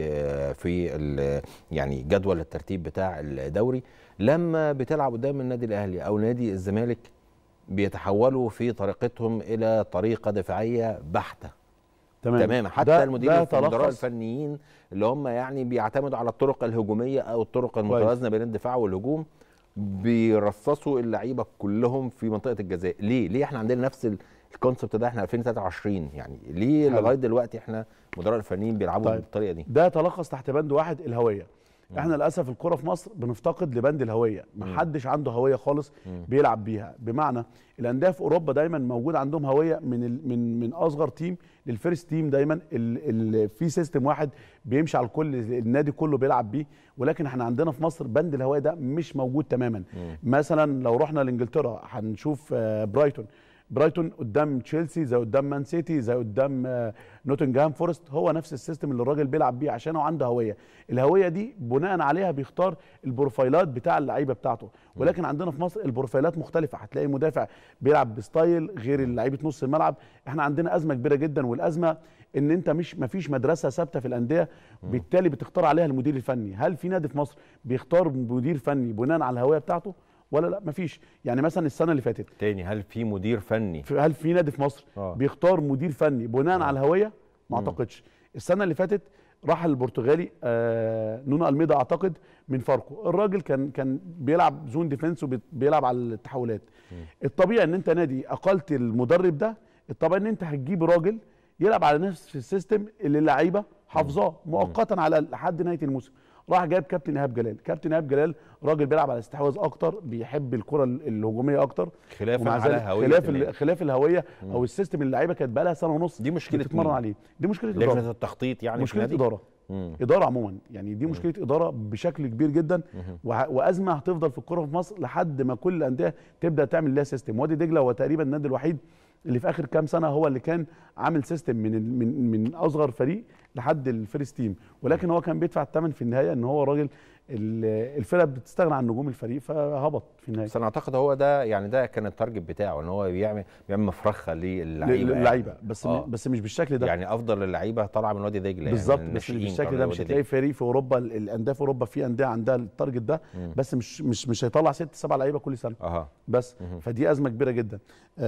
في يعني جدول الترتيب بتاع الدوري، لما بتلعب قدام النادي الاهلي او نادي الزمالك بيتحولوا في طريقتهم الى طريقه دفاعيه بحته تماما. حتى المدراء الفنيين اللي هم يعني بيعتمدوا على الطرق الهجوميه او الطرق المتوازنه بين الدفاع والهجوم بيرصصوا اللعيبه كلهم في منطقه الجزاء. ليه احنا عندنا نفس الكونسبت ده؟ احنا 2023 يعني ليه لغايه دلوقتي احنا المدراء الفنيين بيلعبوا بالطريقه دي؟ ده تلخص تحت بند واحد، الهويه. احنا للاسف الكره في مصر بنفتقد لبند الهويه، محدش عنده هويه خالص بيلعب بيها. بمعنى الانديه في اوروبا دايما موجود عندهم هويه من اصغر تيم للفيرست تيم، دايما في سيستم واحد بيمشي على الكل، النادي كله بيلعب بيه. ولكن احنا عندنا في مصر بند الهويه ده مش موجود تماما. مثلا لو رحنا لانجلترا هنشوف برايتون قدام تشيلسي زي قدام مان سيتي زي قدام نوتنجهام فورست، هو نفس السيستم اللي الراجل بيلعب بيه عشان هو عنده هويه. الهويه دي بناء عليها بيختار البروفايلات بتاع اللعيبه بتاعته. ولكن عندنا في مصر البروفايلات مختلفه، هتلاقي مدافع بيلعب بستايل غير لعيبه نص الملعب. احنا عندنا ازمه كبيره جدا، والازمه ان انت مفيش مدرسه ثابته في الانديه، بالتالي بتختار عليها المدير الفني. هل في نادي في مصر بيختار مدير فني بناء على الهويه بتاعته ولا لا؟ مفيش. يعني مثلا السنه اللي فاتت تاني، هل في مدير فني؟ هل في نادي في مصر بيختار مدير فني بناء على الهويه؟ ما اعتقدش. السنه اللي فاتت راح البرتغالي نونو الميدا اعتقد من فاركو، الراجل كان بيلعب زون ديفنس وبيلعب على التحولات. الطبيعي ان انت نادي اقلت المدرب ده، الطبيعي ان انت هتجيب راجل يلعب على نفس السيستم اللي اللعيبه حافظاه مؤقتا على لحد نهايه الموسم. راح جايب كابتن ايهاب جلال. كابتن ايهاب جلال راجل بيلعب على استحواذ اكتر، بيحب الكره الهجوميه اكتر، خلافا على هويه خلاف الهويه او السيستم اللي اللعيبه كانت بقى لها سنه ونص دي مشكله بتتمرن عليه. دي مشكله اداره، لجنه التخطيط يعني، مشكله اداره اداره عموما. يعني دي مشكله اداره بشكل كبير جدا، وازمه هتفضل في الكره في مصر لحد ما كل الانديه تبدا تعمل لها سيستم. وادي دجله هو تقريبا النادي الوحيد اللي في اخر كام سنه هو اللي كان عامل سيستم من اصغر فريق لحد الفيرست تيم، ولكن هو كان بيدفع الثمن في النهايه ان هو راجل الفرقه بتستغنى عن نجوم الفريق فهبط في النهايه. بس انا اعتقد هو ده يعني ده كان التارجت بتاعه، ان هو بيعمل مفرخه للعيبه بس مش بالشكل ده. يعني افضل اللعيبه طالعه من وادي دجله بالظبط، يعني بس مش بالشكل ده. مش هتلاقي فريق في اوروبا، الانديه في اوروبا في انديه عندها التارجت ده، بس مش هيطلع 6-7 لعيبه كل سنه بس. فدي ازمه كبيره جدا.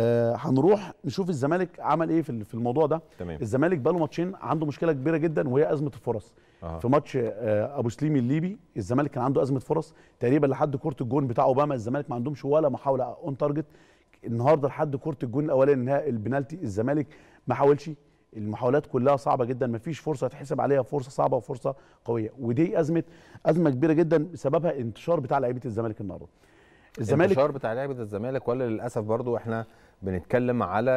هنروح نشوف الزمالك عمل ايه في الموضوع ده. تمام. الزمالك بقى له ماتشين عنده مشكله كبيره جدا، وهي ازمه الفرص. في ماتش ابو سليم الليبي الزمالك كان عنده ازمه فرص تقريبا لحد كره الجون بتاع اوباما. الزمالك ما عندهمش ولا محاوله اون تارجت النهارده لحد كره الجون الاولاني نهائي البنالتي. الزمالك ما حاولش، المحاولات كلها صعبه جدا، ما فيش فرصه يتحسب عليها، فرصه صعبه وفرصه قويه. ودي ازمه كبيره جدا بسببها الانتشار بتاع لعيبه الزمالك النهارده. الانتشار بتاع لعيبه الزمالك، ولا للاسف برضو احنا بنتكلم على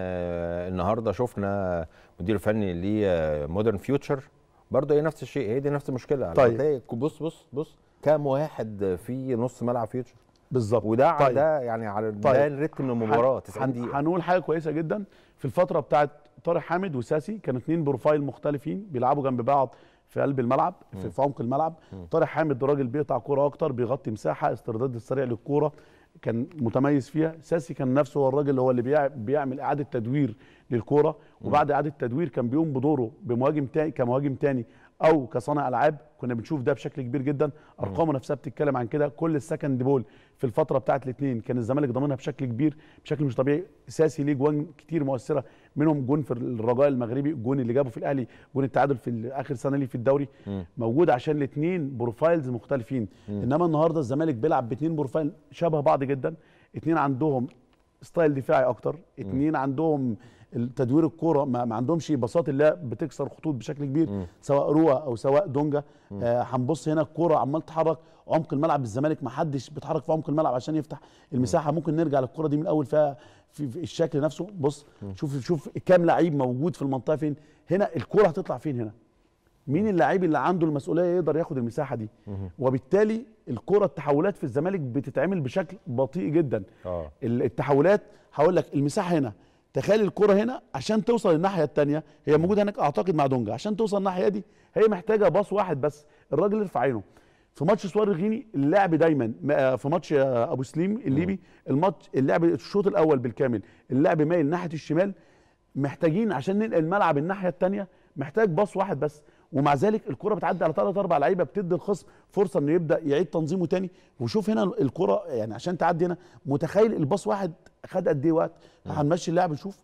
النهارده شفنا مدير فني لمودرن فيوتشر برضه هي نفس الشيء، هي دي نفس المشكله. طيب بص كام واحد في نص ملعب فيوتشر؟ بالظبط. وده طيب. ده يعني على ده طيب. الريتم من المباراه 90 دقيقه. هنقول حاجه كويسه جدا في الفتره بتاعت طارق حامد وساسي، كانوا 2 بروفايل مختلفين بيلعبوا جنب بعض في قلب الملعب، في عمق الملعب. طارق حامد راجل بيقطع كوره اكتر، بيغطي مساحه، استرداد السريع للكوره كان متميز فيها. ساسي كان نفسه هو الراجل اللي بيعمل اعاده تدوير للكوره، وبعد اعاده التدوير كان بيقوم بدوره بمهاجم تاني، كمهاجم تاني او كصانع العاب. كنا بنشوف ده بشكل كبير جدا، ارقامه نفسها بتتكلم عن كده. كل السكند بول في الفتره بتاعت الاثنين كان الزمالك ضامنها بشكل كبير، بشكل مش طبيعي. ساسي ليه جوان كتير مؤثره، منهم جون في الرجاء المغربي، الجون اللي جابه في الاهلي، جون التعادل في اخر سنه ليه في الدوري، موجود عشان الاثنين بروفايلز مختلفين. انما النهارده الزمالك بيلعب باثنين بروفايل شبه بعض جدا، اثنين عندهم ستايل دفاعي اكتر، اثنين عندهم تدوير الكوره، ما عندهمش باصات اللي بتكسر خطوط بشكل كبير، سواء روا او سواء دونجا. هنبص هنا الكوره عمال تتحرك عمق الملعب، الزمالك ما حدش بيتحرك في عمق الملعب عشان يفتح المساحه. ممكن نرجع للكوره دي من الاول فيها في الشكل نفسه. بص شوف كام لعيب موجود في المنطقه فين. هنا الكوره هتطلع فين؟ هنا مين اللاعب اللي عنده المسؤوليه يقدر ياخد المساحه دي؟ وبالتالي الكوره التحولات في الزمالك بتتعمل بشكل بطيء جدا. التحولات هقول لك المساحه هنا، تخيل الكرة هنا عشان توصل للناحية الثانية، هي موجودة هناك أعتقد مع دونجا، عشان توصل الناحية دي هي محتاجة باص واحد بس، الراجل يرفع عينه. في ماتش سوار الغيني اللعب دايما، في ماتش أبو سليم الليبي الماتش اللعب الشوط الأول بالكامل اللعب مايل ناحية الشمال، محتاجين عشان ننقل الملعب الناحية الثانية محتاج باص واحد بس، ومع ذلك الكرة بتعدي على 3 4 لعيبة، بتدي الخصم فرصة إنه يبدأ يعيد تنظيمه تاني. وشوف هنا الكرة يعني عشان تعدي هنا، متخيل الباص واحد خد قد إيه وقت؟ هنمشي اللعب نشوف.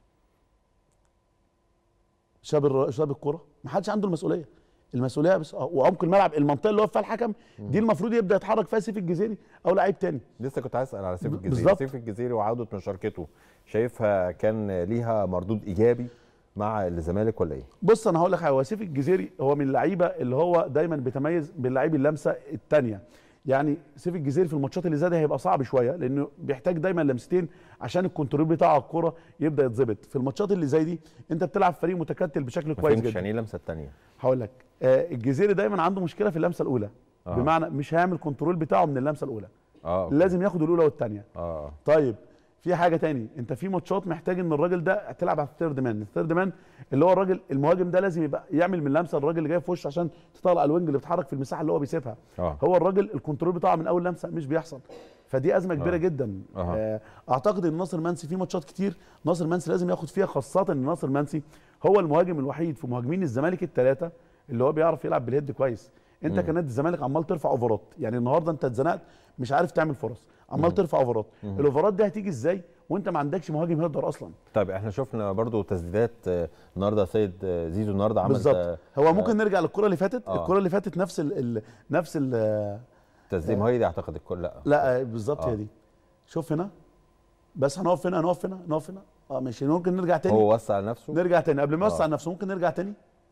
شاب الكرة ما حدش عنده المسؤوليه بس وعمق الملعب، المنطقه اللي واقف فيها الحكم دي المفروض يبدا يتحرك فيها سيف الجزيري او لعيب تاني. لسه كنت عايز اسال على سيف الجزيري. بالزبط. سيف الجزيري وعوده مشاركته شايفها كان ليها مردود ايجابي مع الزمالك ولا ايه؟ بص انا هقول لك حاجه، هو سيف الجزيري هو من اللعيبه اللي هو دايما بيتميز باللعيب اللمسه الثانيه. يعني سيف الجزيري في الماتشات اللي زي دي هيبقى صعب شويه، لانه بيحتاج دايما لمستين عشان الكنترول بتاع الكوره يبدا يتظبط. في الماتشات اللي زي دي انت بتلعب فريق متكتل بشكل كويس جدا. يعني ايه اللمسه الثانيه؟ هقول لك الجزيري دايما عنده مشكله في اللمسه الاولى. بمعنى مش هيعمل كنترول بتاعه من اللمسه الاولى. لازم ياخد الاولى والثانيه. طيب في حاجه تاني، انت في ماتشات محتاج ان الراجل ده تلعب على الثيرد مان. الثيرد مان اللي هو الراجل المهاجم ده لازم يبقى يعمل من لمسه الراجل اللي جاي في وشه عشان تطلع الوينج اللي بيتحرك في المساحه اللي هو بيسيبها. هو الراجل الكنترول بتاعه من اول لمسه مش بيحصل، فدي ازمه كبيره جدا. اعتقد ان ناصر منسي في ماتشات كتير ناصر منسي لازم ياخد فيها، خاصه ان ناصر منسي هو المهاجم الوحيد في مهاجمين الزمالك الثلاثه اللي هو بيعرف يلعب باليد كويس. انت كنادي الزمالك عمال ترفع اوفرات، يعني النهارده انت اتزنقت مش عارف تعمل فرص، عمال ترفع اوفرات. الاوفرات دي هتيجي ازاي وانت ما عندكش مهاجم يقدر اصلا؟ طيب احنا شفنا برضو تسديدات النهارده، سيد زيزو النهارده عمل بالظبط. هو ممكن نرجع للكره اللي فاتت. الكره اللي فاتت نفس التسديد. ما هي دي اعتقد الكل. لا بالظبط هي دي. شوف هنا بس هنقف هنا ماشي. ممكن نرجع تاني. هو وسع نفسه، نرجع تاني قبل ما يوسع نفسه. ممكن نرجع تاني.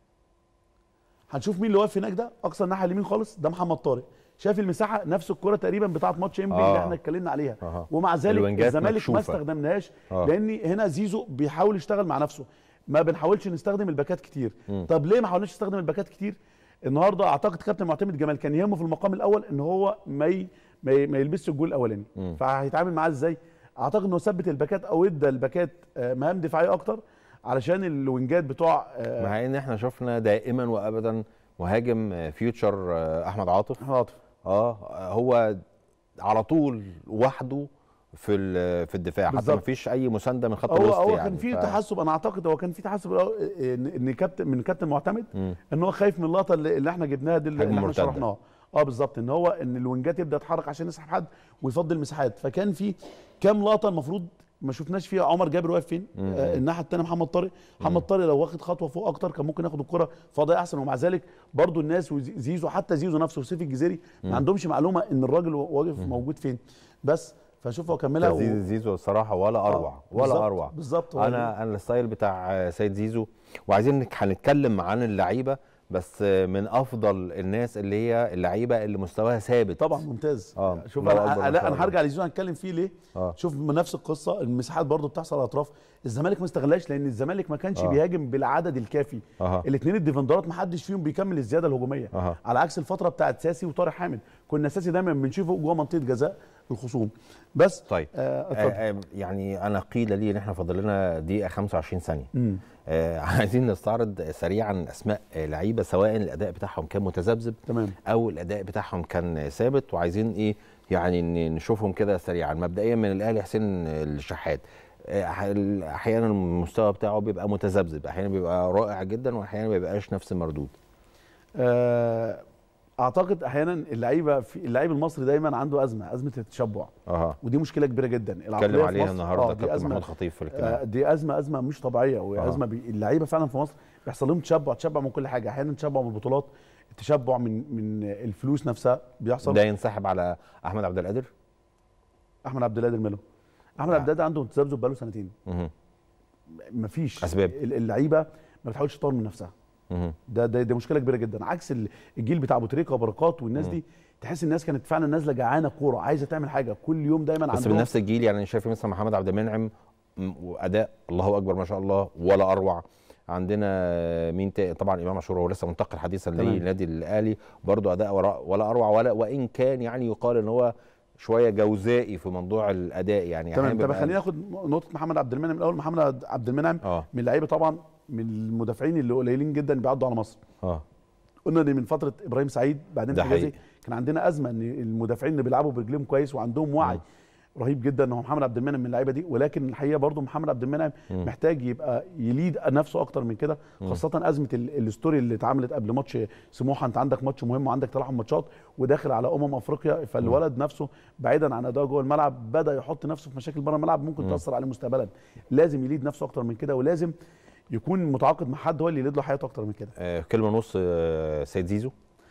هنشوف مين اللي واقف هناك ده، اقصى الناحيه اليمين خالص ده محمد طارق. شايف المساحه نفس الكره تقريبا بتاعه ماتش انبي اللي احنا اتكلمنا عليها. ومع ذلك الزمالك ما استخدمناهاش لان هنا زيزو بيحاول يشتغل مع نفسه، ما بنحاولش نستخدم الباكات كتير. طب ليه ما حاولناش نستخدم الباكات كتير؟ النهارده اعتقد كابتن معتمد جمال كان يهمه في المقام الاول ان هو ما يلبسش الجول الاولاني. فهيتعامل معاه ازاي؟ اعتقد انه ثبت الباكات او ادى الباكات مهام دفاعيه اكتر علشان الوينجات بتوع مع ان احنا شفنا دائما وابدا مهاجم فيوتشر احمد عاطف. هو على طول وحده في الدفاع بالزبط. حتى ما فيش اي مسانده من خط الوسط. هو كان في تحسب، انا اعتقد هو كان في تحسب ان كابتن معتمد ان هو خايف من اللقطه اللي احنا جبناها دي اللي احنا شرحناها. بالظبط، ان هو ان الوينجات يبدا يتحرك عشان يسحب حد ويفضل مساحات. فكان في كام لقطه المفروض ما شفناش فيها عمر جابر واقف فين. الناحيه الثانيه محمد طارق لو واخد خطوه فوق اكتر كان ممكن ياخد الكره فاضيه احسن. ومع ذلك برضو الناس وزيزو، حتى زيزو نفسه وسيف الجزيري ما عندهمش معلومه ان الراجل واقف موجود فين. بس فشوف هو كملها. زيزو الصراحه ولا اروع ولا اروع بالظبط. انا الستايل بتاع سيد زيزو. وعايزين هنتكلم عن اللعيبه، بس من افضل الناس اللي هي اللعيبه اللي مستواها ثابت. طبعا ممتاز. شوف انا هرجع لزيزو هنتكلم فيه ليه. شوف من نفس القصه، المساحات برضو بتحصل على الاطراف، الزمالك ما استغلاش لان الزمالك ما كانش بيهاجم بالعدد الكافي. الاثنين الديفندرات ما حدش فيهم بيكمل الزياده الهجوميه. على عكس الفتره بتاعت ساسي وطارق حامد، كنا ساسي دايما بنشوفه جوه منطقه جزاء الخصوم. بس طيب يعني انا قيل لي ان احنا فاضل لنا دقيقه 25 ثانيه. عايزين نستعرض سريعا اسماء لعيبه سواء الاداء بتاعهم كان متذبذب تمام او الاداء بتاعهم كان ثابت، وعايزين ايه يعني نشوفهم كده سريعا. مبدئيا من الاهلي حسين الشحات، احيانا المستوى بتاعه بيبقى متذبذب، احيانا بيبقى رائع جدا واحيانا ما بيبقاش نفس المردود. اعتقد احيانا اللعيب المصري دايما عنده ازمه التشبع. ودي مشكله كبيره جدا اتكلم عليها النهارده كابتن محمود خطيب في الاجتماع. دي ازمه مش طبيعيه، وازمه اللعيبه فعلا في مصر بيحصل لهم تشبع من كل حاجه. احيانا تشبع من البطولات، التشبع من الفلوس نفسها بيحصل. ده ينسحب على احمد عبد القادر ماله. احمد عبد القادر عنده تذبذب بقاله سنتين. مفيش اسباب. اللعيبه ما بتحاولش تطور من نفسها. ده مشكله كبيره جدا، عكس الجيل بتاع ابو تريكه وبركات والناس دي. تحس الناس كانت فعلا نازله جعانه كوره، عايزه تعمل حاجه كل يوم دايما بس من نفس الجيل. يعني انا شايف مثلا محمد عبد المنعم واداء الله اكبر ما شاء الله ولا اروع. عندنا مين طبعا امام عاشور هو لسه منتقل حديثا للنادي الاهلي، برضه اداء ولا اروع وان كان يعني يقال ان هو شويه جوزائي في موضوع الاداء يعني. تمام. طب خلينا ناخد نقطه محمد عبد المنعم الاول. محمد عبد المنعم من اللعيبه طبعا من المدافعين اللي قليلين جدا بيعدوا على مصر. قلنا ان من فتره ابراهيم سعيد بعدين حجازي كان عندنا ازمه ان المدافعين اللي بيلعبوا برجليهم كويس وعندهم وعي رهيب جدا ان هو محمد عبد المنعم من اللعيبه دي. ولكن الحقيقه برضو محمد عبد المنعم محتاج يبقى يليد نفسه اكتر من كده، خاصه ازمه الستوري اللي اتعملت قبل ماتش سموحه. انت عندك ماتش مهم وعندك تلاحم ماتشات وداخل على افريقيا، فالولد نفسه بعيدا عن اداء جوه الملعب بدا يحط نفسه في مشاكل بره الملعب ممكن تاثر عليه مستقبلا. لازم يليد نفسه اكتر من كده، ولازم يكون متعاقد مع حد هو اللي يليد له حياته اكتر من كده. كلمه ونص سيد زيزو.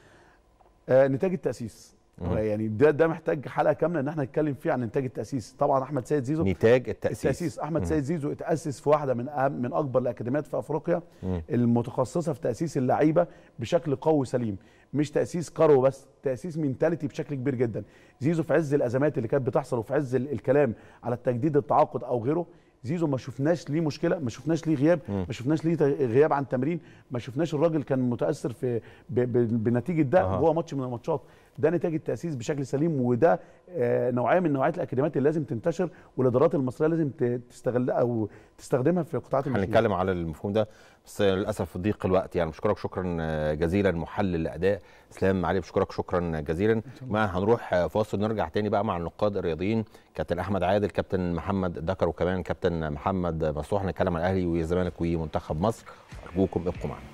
نتاج التاسيس يعني ده محتاج حلقه كامله ان احنا نتكلم فيه عن نتاج التاسيس. طبعا احمد سيد زيزو نتاج التاسيس احمد سيد زيزو اتاسس في واحده من اكبر الاكاديميات في افريقيا المتخصصه في تاسيس اللعيبه بشكل قوي سليم، مش تاسيس كرو بس، تاسيس منتاليتي بشكل كبير جدا. زيزو في عز الازمات اللي كانت بتحصل وفي عز الكلام على التجديد التعاقد او غيره، زيزو ما شفناش ليه مشكله، ما شفناش ليه غياب، ما شفناش ليه غياب عن تمرين، ما شفناش الراجل كان متاثر في بنتيجه ده جوه ماتش من الماتشات. ده نتاج التاسيس بشكل سليم، وده نوعيه من نوعيات الاكاديميات اللي لازم تنتشر والادارات المصريه لازم تستغلها او تستخدمها في قطاعات الناشئين. هنتكلم على المفهوم ده بس للاسف ضيق الوقت. يعني بشكرك شكرا جزيلا محلل الاداء اسلام علي، بشكرك شكرا جزيلا. ما هنروح فاصل نرجع تاني بقى مع النقاد الرياضيين كابتن احمد عادل، كابتن محمد دكر، وكمان كابتن محمد مصلوح. نتكلم عن الاهلي والزمالك ومنتخب مصر. ارجوكم ابقوا معنا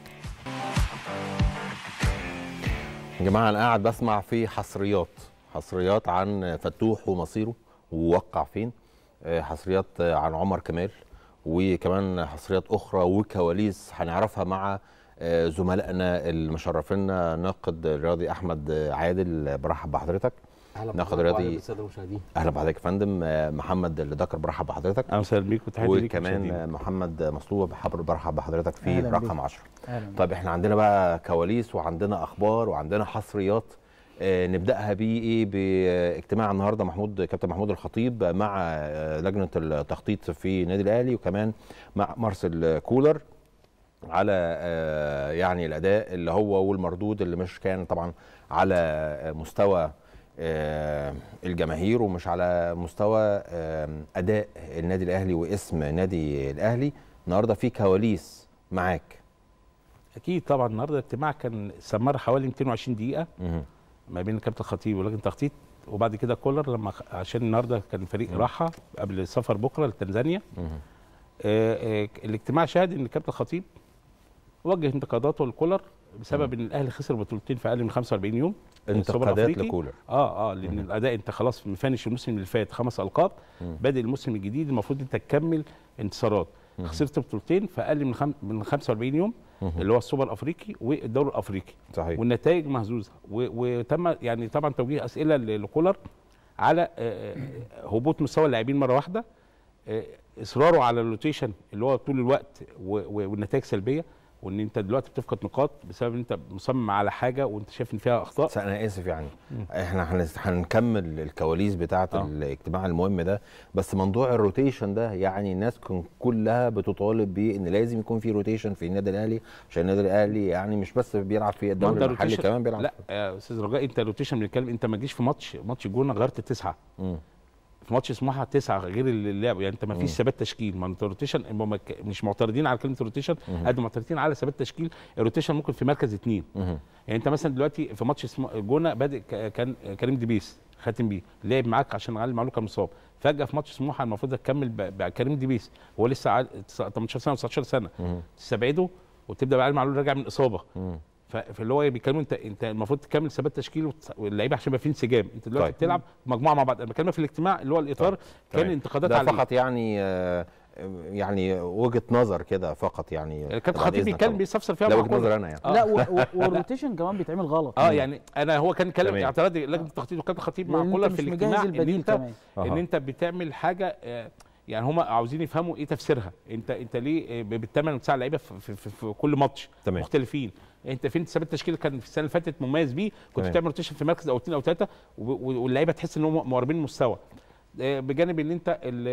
يا جماعه. انا قاعد بسمع في حصريات عن فتوح ومصيره ووقع فين، حصريات عن عمر كمال، وكمان حصريات اخرى وكواليس هنعرفها مع زملائنا المشرفينا. ناقد رياضي احمد عادل، برحب بحضرتك. ناقد رياضي اهلا بحضرتك يا فندم. محمد الدكر، برحب بحضرتك. اهلا وسهلا بيك وتحياتي ليك. وكمان محمد مصلوح، برحب بحضرتك في رقم 10. طيب احنا عندنا بقى كواليس وعندنا اخبار وعندنا حصريات. نبداها بايه؟ باجتماع النهارده كابتن محمود الخطيب مع لجنه التخطيط في النادي الاهلي، وكمان مع مارسيل كولر على يعني الاداء اللي هو والمردود اللي مش كان طبعا على مستوى الجماهير ومش على مستوى اداء النادي الاهلي واسم نادي الاهلي. النهارده في كواليس معاك. اكيد طبعا. النهارده الاجتماع كان استمر حوالي 220 دقيقه ما بين الكابتن الخطيب ولجنه التخطيط، وبعد كده كولر لما عشان النهارده كان فريق راحه قبل السفر بكره لتنزانيا. الاجتماع شهد ان الكابتن الخطيب وجه انتقاداته لكولر بسبب ان الاهلي خسر بطولتين في اقل من 45 يوم. انتقادات لكولر لان الاداء انت خلاص مفنش الموسم اللي فات 5 القاب، بادئ الموسم الجديد المفروض انت تكمل انتصارات. خسرت بطولتين في اقل من 45 يوم اللي هو السوبر الافريقي والدوري الافريقي. صحيح. والنتائج مهزوزه، وتم يعني طبعا توجيه اسئله لكولر على هبوط مستوى اللاعبين مره واحده، اصراره على الروتيشن اللي هو طول الوقت والنتائج سلبيه. وان انت دلوقتي بتفقد نقاط بسبب ان انت مصمم على حاجه وانت شايف ان فيها اخطاء. انا اسف يعني احنا هنكمل الكواليس بتاعه الاجتماع المهم ده، بس موضوع الروتيشن ده يعني الناس كلها بتطالب بيه ان لازم يكون في روتيشن في النادي الاهلي، عشان النادي الاهلي يعني مش بس بيلعب في الدوري المحلي كمان بيلعب. لا يا استاذ رجاء، انت روتيشن بنتكلم، انت ما تجيش في ماتش الجونه غيرت 9 في ماتش سموحه 9 غير اللعب، يعني انت ما فيش ثبات تشكيل. ما انت روتيشن مش معترضين على كلمه روتيشن قد ما معترضين على ثبات تشكيل. الروتيشن ممكن في مركز 2 يعني انت مثلا دلوقتي في ماتش الجونه بادئ كان كريم دبيس خاتم بيه لعب معاك عشان علي معلول كان مصاب، فجاه في ماتش سموحه المفروض تكمل بكريم دبيس هو لسه 18 سنه و19 سنه تستبعده وتبدا بقى علي معلول راجع من اصابه. فاللي هو بيتكلموا انت المفروض تكمل ثبات تشكيل واللعيبه عشان يبقى في انسجام. انت دلوقتي بتلعب مجموعه مع بعض. انا بتكلم في الاجتماع اللي هو الاطار كان انتقادات عليه ده فقط يعني وجهه نظر كده فقط، يعني كابتن خطيب بيتكلم بيستفسر فيها مع وجهه نظر انا يعني لا والروتيشن كمان بيتعمل غلط. يعني انا هو كان اتكلم اعتراضي لجنه التخطيط وكابتن خطيب مع كولر في الاجتماع ان انت بتعمل حاجه يعني هم عاوزين يفهموا ايه تفسيرها. انت ليه بتعمل 9 لعيبه في كل ماتش مختلفين؟ انت فين ثبات التشكيل كان في السنه اللي فاتت مميز بيه، كنت بتعمل روتيشن في مركز او 2 أو 3 واللعيبه تحس ان هم مقربين المستوى، بجانب ان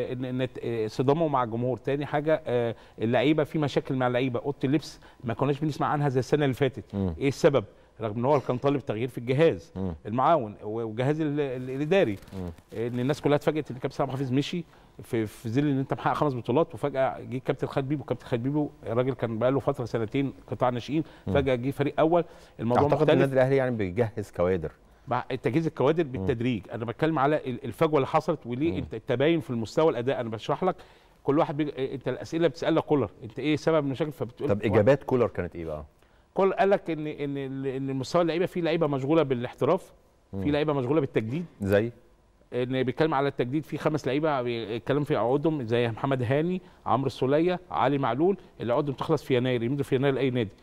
انت صدامه مع الجمهور. تاني حاجه اللعيبه في مشاكل مع اللعيبه، اوضه اللبس ما كناش بنسمع عنها زي السنه اللي فاتت. ايه السبب؟ رغم ان هو كان طالب تغيير في الجهاز المعاون والجهاز الاداري، ان الناس كلها اتفاجئت ان كابتن سامح حفيظ مشي في ظل ان انت محقق 5 بطولات، وفجاه جه كابتن خالد بيبو. كابتن خالد بيبو الراجل كان بقى له فتره 2 قطاع ناشئين، فجاه جه فريق اول. الموضوع اعتقد مختلف. النادي الاهلي يعني بيجهز كوادر مع تجهيز الكوادر بالتدريج. انا بتكلم على الفجوه اللي حصلت وليه انت التباين في المستوى الاداء. انا بشرح لك كل واحد انت الاسئله بتسالها كولر انت ايه سبب المشاكل، فبتقول طب اجابات كولر كانت ايه بقى؟ كولر قال لك ان مستوى اللعيبه، في لعيبه مشغوله بالاحتراف، في لعيبه مشغوله بالتجديد. زي ان بيتكلم على التجديد في 5 لعيبه بيتكلم في عقودهم زي محمد هاني، عمرو السوليه، علي معلول، اللي عقودهم تخلص في يناير، يمدوا في يناير لاي نادي.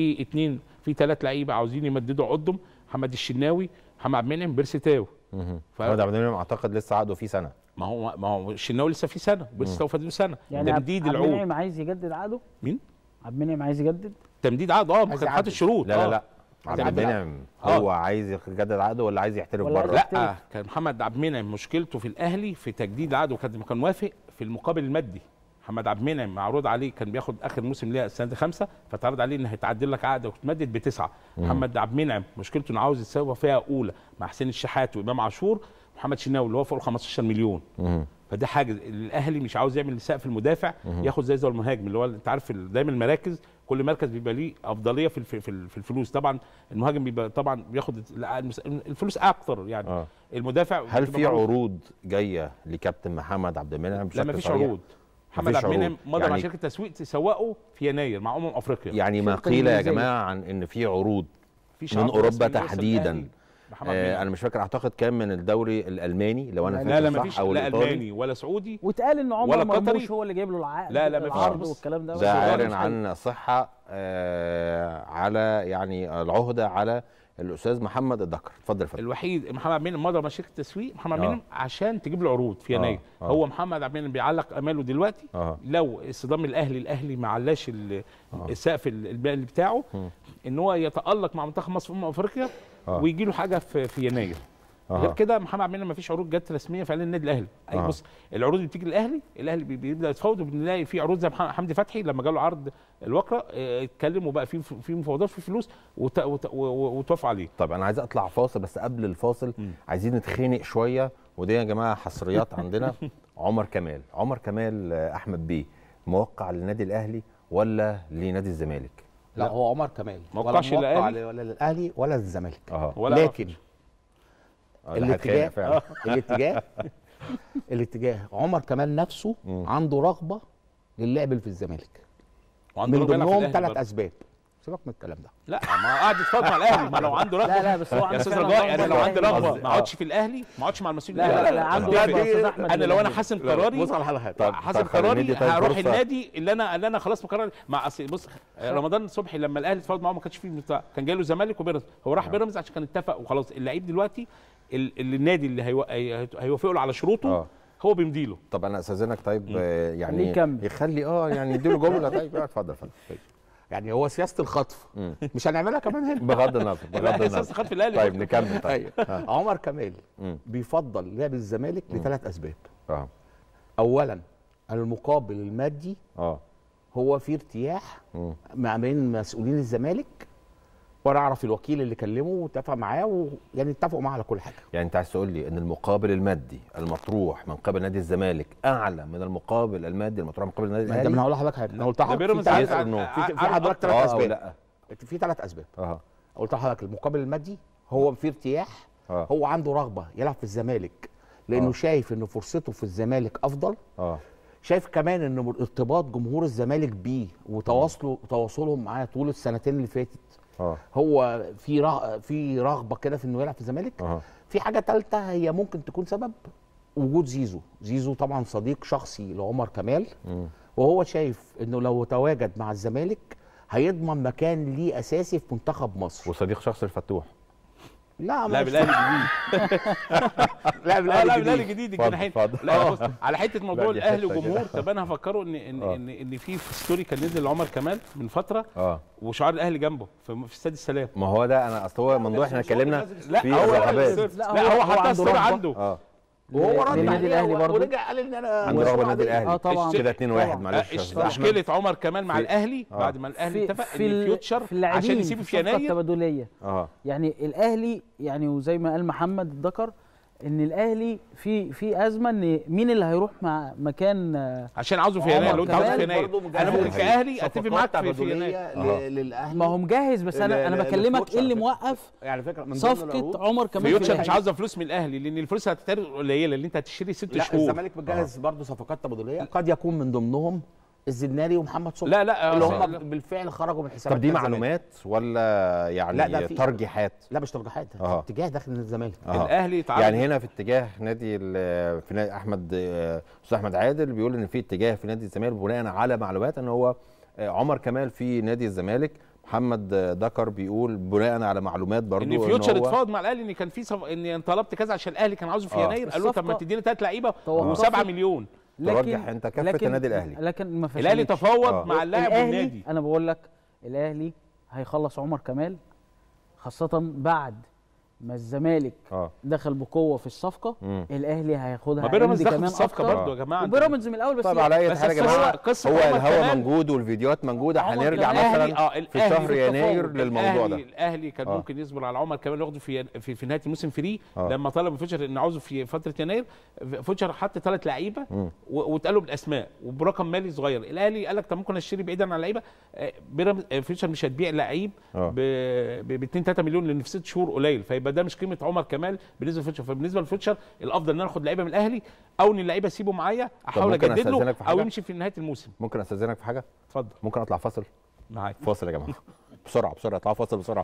في 3 لعيبه عاوزين يمددوا عقودهم، محمد الشناوي، محمد عبد المنعم، بيرسي تاو. محمد عبد المنعم اعتقد لسه عقده فيه سنه. ما هو الشناوي لسه في سنه، بيرسي تاو فاضل له سنه. يعني تمديد العقود. عبد المنعم عايز يجدد عقده؟ مين؟ عبد المنعم عايز يجدد تمديد عقده ما كان حاطط الشروط. لا عبد المنعم هو عايز يجدد عقده ولا عايز يحترف بره؟ لا كان محمد عبد المنعم مشكلته في الاهلي في تجديد عقده، كان موافق في المقابل المادي. محمد عبد المنعم معروض عليه، كان بياخد اخر موسم ليه السنه دي 5، فتعرض عليه ان هيتعدل لك عقده وتمدد ب9. محمد عبد المنعم مشكلته انه عاوز يتساوى فيها اولى مع حسين الشحات وامام عاشور محمد شناوي اللي هو فوق 15 مليون. فده حاجه الاهلي مش عاوز يعمل سقف المدافع ياخد زي المهاجم اللي هو انت عارف دايما المراكز كل مركز بيبقى ليه افضليه في الفلوس. طبعا المهاجم بيبقى طبعا بياخد الفلوس اكتر يعني. المدافع هل في عروض جايه لكابتن محمد عبد المنعم بشكل لا مفيش عروض. محمد عبد المنعم مضى مع شركه تسويق تسوقه في يناير مع افريقيا. يعني ما قيل يا جماعه عن ان في عروض من اوروبا تحديدا. انا مش فاكر، اعتقد كان من الدوري الالماني لو انا فاكر لا مفيش لا الماني ولا سعودي، واتقال ان عمر مرموش هو اللي جايب له العقد. لا مفيش العرض والكلام ده. ده اعلن عن صحه على يعني العهده على الاستاذ محمد الدكر. اتفضل يا فندم. الوحيد محمد عبد المنعم مضى مع شركه تسويق محمد عبد المنعم عشان تجيب له عروض في يناير. هو محمد عبد المنعم بيعلق اماله دلوقتي لو اصطدام الاهلي ما علاش السقف المالي بتاعه ان هو يتالق مع منتخب مصر في افريقيا ويجي له حاجه في يناير. غير كده محمد عبد المنعم ما فيش عروض جت رسميه فعلا النادي الاهلي. اي بص العروض اللي بتيجي الاهلي بيبدا يتفاوض، وبنلاقي في عروض زي حمدي فتحي لما جاله عرض الوقرة اتكلم وبقى في مفاوضات في فلوس وتوافق عليه. طب انا عايز اطلع فاصل، بس قبل الفاصل عايزين نتخانق شويه، ودي يا جماعه حصريات عندنا. عمر كمال احمد بيه موقع للنادي الاهلي ولا لنادي الزمالك؟ لا هو عمر كمال ولا موقع ولا للاهلي ولا للزمالك. لكن الاتجاه عمر كمال نفسه عنده رغبه للعب في الزمالك، من ضمنهم 3 اسباب. سيبك من الكلام ده. لا ما قاعد يتفاوض مع الاهلي، ما لو عنده رغبه. لا بس هو يا استاذ رجاء انا لو عندي رغبه ما اقعدش في الاهلي، ما اقعدش مع المسؤولين. لا عنده رغبه يا استاذ احمد. انا لو انا حاسم قراري حاسم قراري هروح النادي اللي انا خلاص مقرر مع. بص رمضان صبحي لما الاهلي اتفاوض معاه ما كانش فيه كان جاي له زمالك وبيراميدز، هو راح بيراميدز عشان كان اتفق وخلاص. اللعيب دلوقتي النادي اللي هيوافق له على شروطه هو بيمضي له. طب انا استاذنك طيب يعني يخلي يعني يديله جمله. طيب اتفضل. يعني هو سياسه الخطف مش هنعملها كمان هنا. بغض النظر سياسه الخطف الاهلي. طيب نكمل. طيب عمر كمال بيفضل لعب الزمالك ل3 اسباب. اولا المقابل المادي هو في ارتياح ما بين مسؤولين الزمالك، وانا اعرف الوكيل اللي كلمه واتفق معاه يعني اتفقوا معاه على كل حاجه. يعني انت عايز تقول لي ان المقابل المادي المطروح من قبل نادي الزمالك اعلى من المقابل المادي المطروح من قبل النادي الاهلي؟ ده انا هقول لحضرتك حاجه، انا قلت لحضرتك في حضرتك 3 اسباب. في 3 اسباب. قلت لحضرتك المقابل المادي هو في ارتياح، هو عنده رغبه يلعب في الزمالك لانه شايف ان فرصته في الزمالك افضل. شايف كمان ان ارتباط جمهور الزمالك بيه وتواصلهم معاه طول السنتين اللي فاتت هو في رغبه كده في انه يلعب في الزمالك. في حاجه ثالثه هي ممكن تكون سبب وجود زيزو طبعا صديق شخصي لعمر كمال، وهو شايف انه لو تواجد مع الزمالك هيضمن مكان ليه اساسي في منتخب مصر. وصديق شخصي الفتوح. لا الاهلي جديد. لا الاهلي جديد الجناحين. لا بص على حته موضوع الاهلي وجمهور. طب انا هفكره ان في ستوري كان نزل لعمر كمال من فتره وشعار الاهلي جنبه في استاد السلام. ما هو ده انا اصل هو موضوع احنا اتكلمنا فيه هو حطها ستوري عنده وهو رد النادي الاهلي برضه ورجع قال ان انا عنده رغبه النادي الاهلي. طبعا كده 2-1 معلش. مشكله عمر كمال مع الاهلي بعد ما الاهلي اتفق ان فيوتشر عشان يسيبه في يناير التبادليه. يعني الاهلي يعني وزي ما قال محمد ذكر ان الاهلي في ازمه ان مين اللي هيروح مع مكان عشان عاوزه في يناير. لو انت عاوزه في يناير انا ممكن كاهلي اتفق معاك في يناير للاهلي. ما هو مجهز بس انا بكلمك ايه اللي موقف يعني فكره من صفقه عمر كمال. فيوتشر مش عاوزه فلوس من الاهلي لان الفلوس هتتعرض قليله اللي انت هتشتري 6 شهور. الزمالك بتجهز برضه صفقات تبادليه قد يكون من ضمنهم الزناري ومحمد صبحي. لا اللي هم بالفعل خرجوا من حسابات. طب دي معلومات ولا يعني ترجيحات؟ لا مش ترجيحات، اتجاه داخل الزمالك. الاهلي يعني هنا في اتجاه نادي في نادي استاذ احمد عادل بيقول ان في اتجاه في نادي الزمالك بناء على معلومات ان هو عمر كمال في نادي الزمالك. محمد ذكر بيقول بناء على معلومات برضو ان فيوتشر اتفاوض مع الاهلي ان كان في ان طلبت كذا عشان الاهلي كان عاوزه في يناير. قال له طب ما تديني 3 لعيبه و7 مليون. ترجح انت كافه النادي الاهلي. لكن ما فيش الاهلي تفاوض مع اللاعب والنادي. انا بقول لك الاهلي هيخلص عمر كمال خاصه بعد ما الزمالك دخل بقوه في الصفقه. الاهلي هياخدها. بيراميدز دخل في الصفقه برضه يا جماعه. وبيراميدز من الاول بس. طب على اي حاجه يا جماعه هو الهوا موجود والفيديوهات موجوده. هنرجع مثلا في شهر يناير للموضوع ده. الاهلي كان ممكن يصبر على عمر كمال ياخده في نهايه الموسم فري. لما طلب فيوتشر ان عاوزه في فتره يناير فيوتشر حط 3 لعيبه واتقالوا بالاسماء وبرقم مالي صغير. الاهلي قال لك طب ممكن اشتري بعيدا عن اللعيبه. فيوتشر مش هتبيع لعيب ب 2-3 مليون لان في 6 شهور قليل، فيبقى ده مش قيمه عمر كمال بالنسبه لفيوتشر. فبالنسبه لفيوتشر الافضل ان انا اخد لعيبه من الاهلي او ان اللعيبه اسيبه معايا احاول اجدد له او يمشي في نهايه الموسم. ممكن استاذنك في حاجه؟ اتفضل. ممكن اطلع فاصل معاك؟ فاصل يا جماعه بسرعه اطلعوا فاصل بسرعه.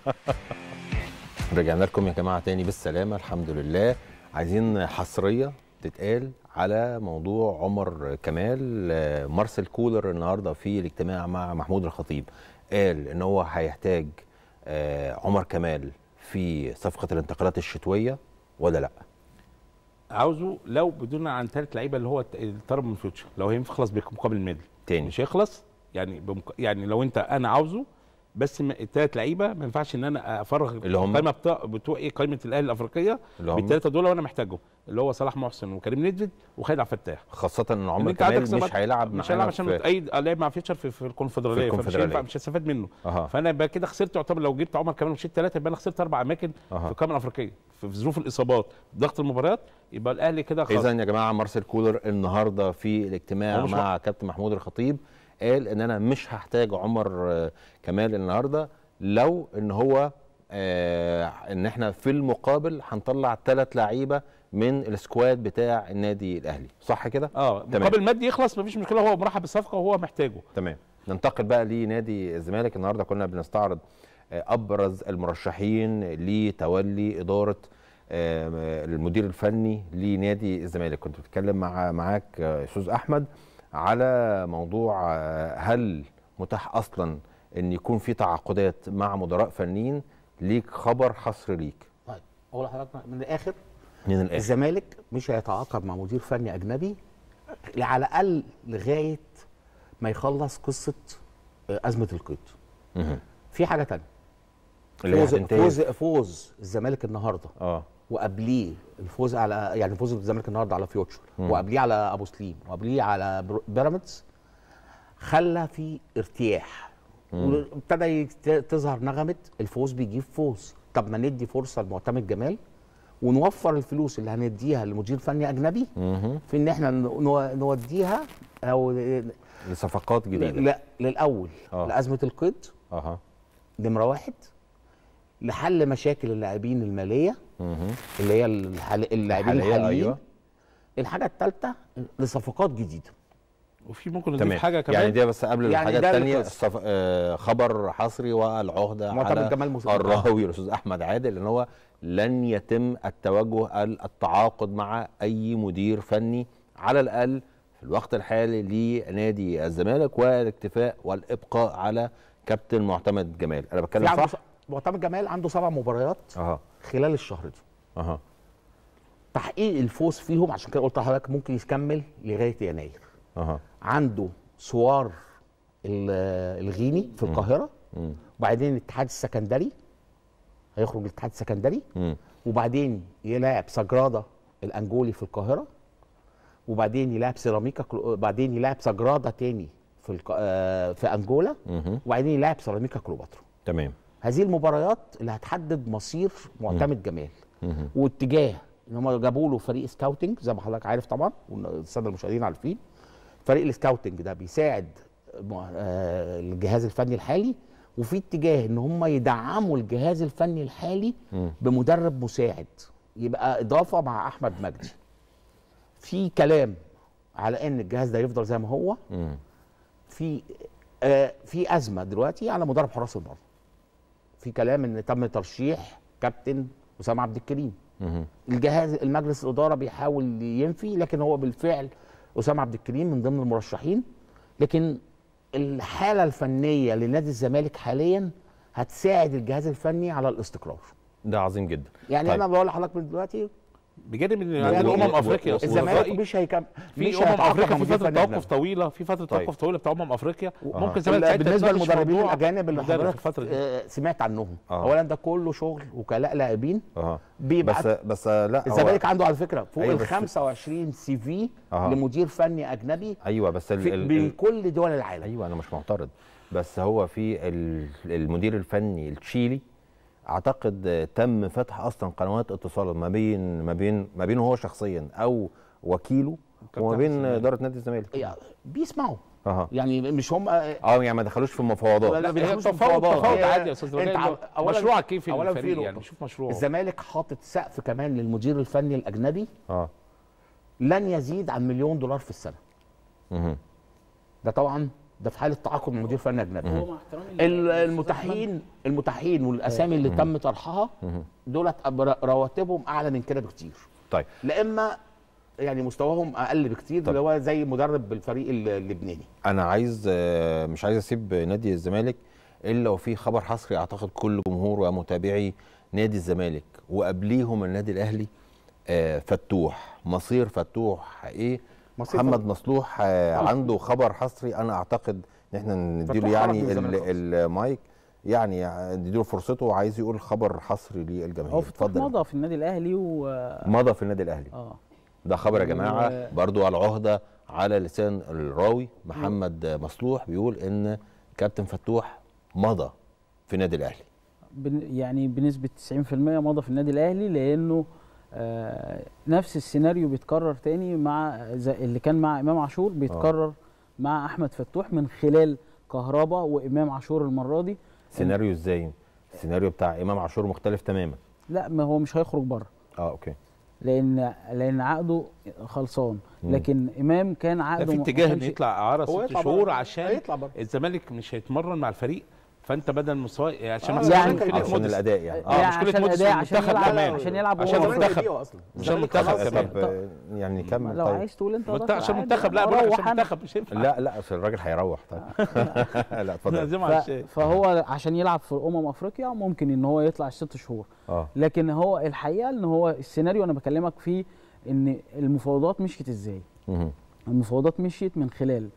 رجعنا لكم يا جماعه تاني بالسلامه الحمد لله. عايزين حصريه تتقال على موضوع عمر كمال. مارسيل كولر النهارده في الاجتماع مع محمود الخطيب قال ان هو هيحتاج عمر كمال في صفقه الانتقالات الشتويه ولا لا؟ عاوزه لو بدون عن 3 لعيبه اللي هو طلب من فيوتشر. لو هيخلص بمقابل مادي تاني مش هيخلص يعني لو انا عاوزه بس 3 لعيبه ما ينفعش ان انا افرغ القائمه بتوع قائمه الاهلي الافريقيه بالثلاثه دول وانا محتاجهم اللي هو صلاح محسن وكريم ندفد وخالد عبد الفتاح. خاصه ان عمر كمال مش هيلعب عشان لعب مع فيتشر في الكونفدراليه فمش هستفاد منه. فانا يبقى كده خسرت. يعتبر لو جبت عمر كمال ومشيت 3 يبقى انا خسرت 4 اماكن في القائمه الافريقيه في ظروف الاصابات ضغط المباريات. يبقى الاهلي كده خلاص. اذا يا جماعه مارسيل كولر النهارده في الاجتماع مع كابتن محمود الخطيب قال ان انا مش هحتاج عمر كمال النهارده لو ان هو ان احنا في المقابل هنطلع 3 لعيبه من السكواد بتاع النادي الاهلي. صح كده؟ مقابل مادي يخلص مفيش مشكله. هو مرحب بالصفقه وهو محتاجه. تمام. ننتقل بقى لنادي الزمالك. النهارده كنا بنستعرض ابرز المرشحين لتولي اداره المدير الفني لنادي الزمالك. كنت بتكلم معاك استاذ احمد على موضوع هل متاح اصلا ان يكون في تعاقدات مع مدراء فنيين. ليك خبر حصري ليك. طيب اقول لحضرتك من الاخر الزمالك مش هيتعاقد مع مدير فني اجنبي على الاقل لغايه ما يخلص قصه ازمه القيد. في حاجه ثانيه، فوز الزمالك النهارده وقبليه الفوز على، يعني فوز الزمالك النهارده على فيوتشر وقبليه على ابو سليم وقبليه على بيراميدز خلى في ارتياح وابتدى تظهر نغمه الفوز بيجيب فوز. طب ما ندي فرصه لمعتمد جمال ونوفر الفلوس اللي هنديها لمدير فني اجنبي في ان احنا نوديها او لصفقات جديده. لا للاول لازمه القيد نمره واحد، لحل مشاكل اللاعبين الماليه اللي هي اللاعبين الحاليين. أيوة. الحاجه الثالثه لصفقات جديده. وفي ممكن نضيف حاجه كمان، يعني دي بس قبل الحاجه الثانيه خبر حصري والعهده على الراوي الاستاذ احمد عادل ان هو لن يتم التوجه التعاقد مع اي مدير فني على الاقل في الوقت الحالي لنادي الزمالك، والاكتفاء والابقاء على كابتن معتمد جمال. انا بتكلم صح؟ معتمد جمال عنده 7 مباريات خلال الشهر دي. تحقيق الفوز فيهم عشان كده قلت لحضرتك ممكن يكمل لغايه يناير. عنده سوار الغيني في القاهره، وبعدين الاتحاد السكندري هيخرج الاتحاد السكندري، وبعدين يلعب سجرادا الانجولي في القاهره، وبعدين يلعب سيراميكا، بعدين يلعب سجرادا تاني في انجولا، وبعدين يلعب سيراميكا كليوباترا. تمام. هذه المباريات اللي هتحدد مصير معتمد جمال واتجاه ان هم جابوا له فريق سكاوتنج زي ما حضرتك عارف طبعا والساده المشاهدين عارفين. فريق السكاوتنج ده بيساعد الجهاز الفني الحالي، وفي اتجاه ان هم يدعموا الجهاز الفني الحالي بمدرب مساعد يبقى اضافه مع احمد مجدي. في كلام على ان الجهاز ده يفضل زي ما هو. في ازمه دلوقتي على مدرب حراس المرمى. في كلام ان تم ترشيح كابتن اسامه عبد الكريم. الجهاز المجلس الاداره بيحاول ينفي، لكن هو بالفعل اسامه عبد الكريم من ضمن المرشحين. لكن الحاله الفنيه لنادي الزمالك حاليا هتساعد الجهاز الفني على الاستقرار. ده عظيم جدا. يعني طيب. انا بقول لحضرتك من دلوقتي بجانب ان عندنا افريقيا الزمالك مش هيكمل في افريقيا في فتره توقف طويله، في فتره توقف طويله بتاع افريقيا. ممكن الزمالك بالنسبه للمدربين الاجانب اللي حضرتك سمعت عنهم. اولا ده كله شغل وكلاء لاعبين بيبعت. بس لا الزمالك عنده على فكره فوق ال 25 سي في لمدير فني اجنبي. ايوه بس من كل دول العالم. ايوه انا مش معترض، بس هو في المدير الفني التشيلي اعتقد تم فتح اصلا قنوات اتصال ما بينه هو شخصيا او وكيله وما بين اداره نادي الزمالك. بيسمعوا يعني مش هم يعني ما دخلوش في المفاوضات. لا بيدخلوش في المفاوضات عادي يا استاذ رجاء. مشروعك كيف في الفريق؟ يعني شوف مشروع الزمالك حاطط سقف كمان للمدير الفني الاجنبي لن يزيد عن $1 مليون في السنه. ده طبعا ده في حاله تعاقد مع مدير فني اجنبي. المتاحين والاسامي اللي تم طرحها دولت رواتبهم اعلى من كده بكتير. طيب لا اما يعني مستواهم اقل بكتير اللي هو زي مدرب بالفريق اللبناني. انا مش عايز اسيب نادي الزمالك الا وفي خبر حصري اعتقد كل جمهور ومتابعي نادي الزمالك وقبليهم النادي الاهلي. فتوح، مصير فتوح ايه؟ محمد مصلوح عنده خبر حصري. انا اعتقد ان احنا نديله يعني المايك، يعني نديله فرصته وعايز يقول خبر حصري للجماهير. اتفضل. مضى في النادي الاهلي مضى في النادي الاهلي. ده خبر يا جماعه برضو على العهده على لسان الراوي محمد مصلوح بيقول ان كابتن فتوح مضى في النادي الاهلي. يعني بنسبه 90% مضى في النادي الاهلي، لانه نفس السيناريو بيتكرر تاني مع اللي كان مع امام عاشور بيتكرر مع احمد فتوح من خلال كهربا وامام عاشور المره دي. سيناريو ازاي؟ السيناريو بتاع امام عاشور مختلف تماما. لا ما هو مش هيخرج بره. اوكي. لان عقده خلصان، لكن امام كان عقده في اتجاه انه يطلع اعاره 6 شهور عشان الزمالك مش هيتمرن مع الفريق، فانت بدل مستوى عشان عشان الاداء يعني مشكله المنتخب كمان عشان يلعب عشان المنتخب اصلا عشان المنتخب كمان يعني نكمل. لو عايز تقول انت عشان المنتخب لا بروح عشان المنتخب مش هينفع. لا عشان الراجل هيروح. طيب لا اتفضل. فهو عشان يلعب في افريقيا ممكن ان هو يطلع 6 شهور. لكن هو الحقيقه ان هو السيناريو انا بكلمك فيه ان المفاوضات مشيت ازاي. المفاوضات مشيت من خلال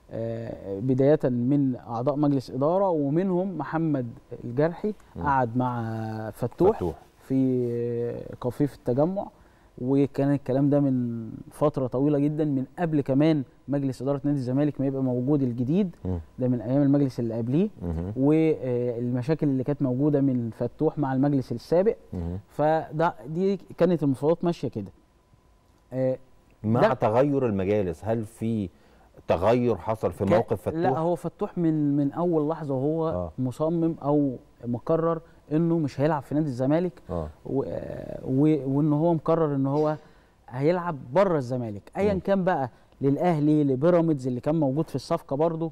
بدايه من اعضاء مجلس اداره، ومنهم محمد الجرحي قعد مع فتوح في كافيه في التجمع، وكان الكلام ده من فتره طويله جدا، من قبل كمان مجلس اداره نادي الزمالك ما يبقى موجود الجديد، ده من ايام المجلس اللي قبليه، والمشاكل اللي كانت موجوده من فتوح مع المجلس السابق. دي كانت المفاوضات ماشيه كده. مع تغير المجالس، هل في تغير حصل في موقف فتوح؟ لا، هو فتوح من اول لحظه وهو مصمم او مقرر انه مش هيلعب في نادي الزمالك، وان هو مقرر ان هو هيلعب بره الزمالك ايا كان بقى، للاهلي، لبيراميدز اللي كان موجود في الصفقه برضه،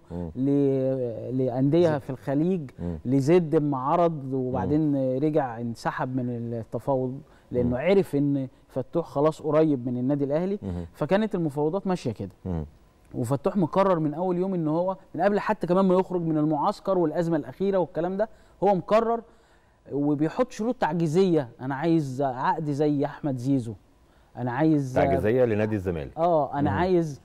لانديه في الخليج، لزد مع عرض وبعدين رجع انسحب من التفاوض لانه عرف ان فتوح خلاص قريب من النادي الاهلي. فكانت المفاوضات ماشيه كده، وفتوح مقرر من اول يوم ان هو من قبل حتى كمان ما يخرج من المعسكر والازمه الاخيره والكلام ده، هو مقرر وبيحط شروط تعجيزيه. انا عايز عقد زي احمد زيزو، انا عايز تعجيزيه لنادي الزمالك، انا عايز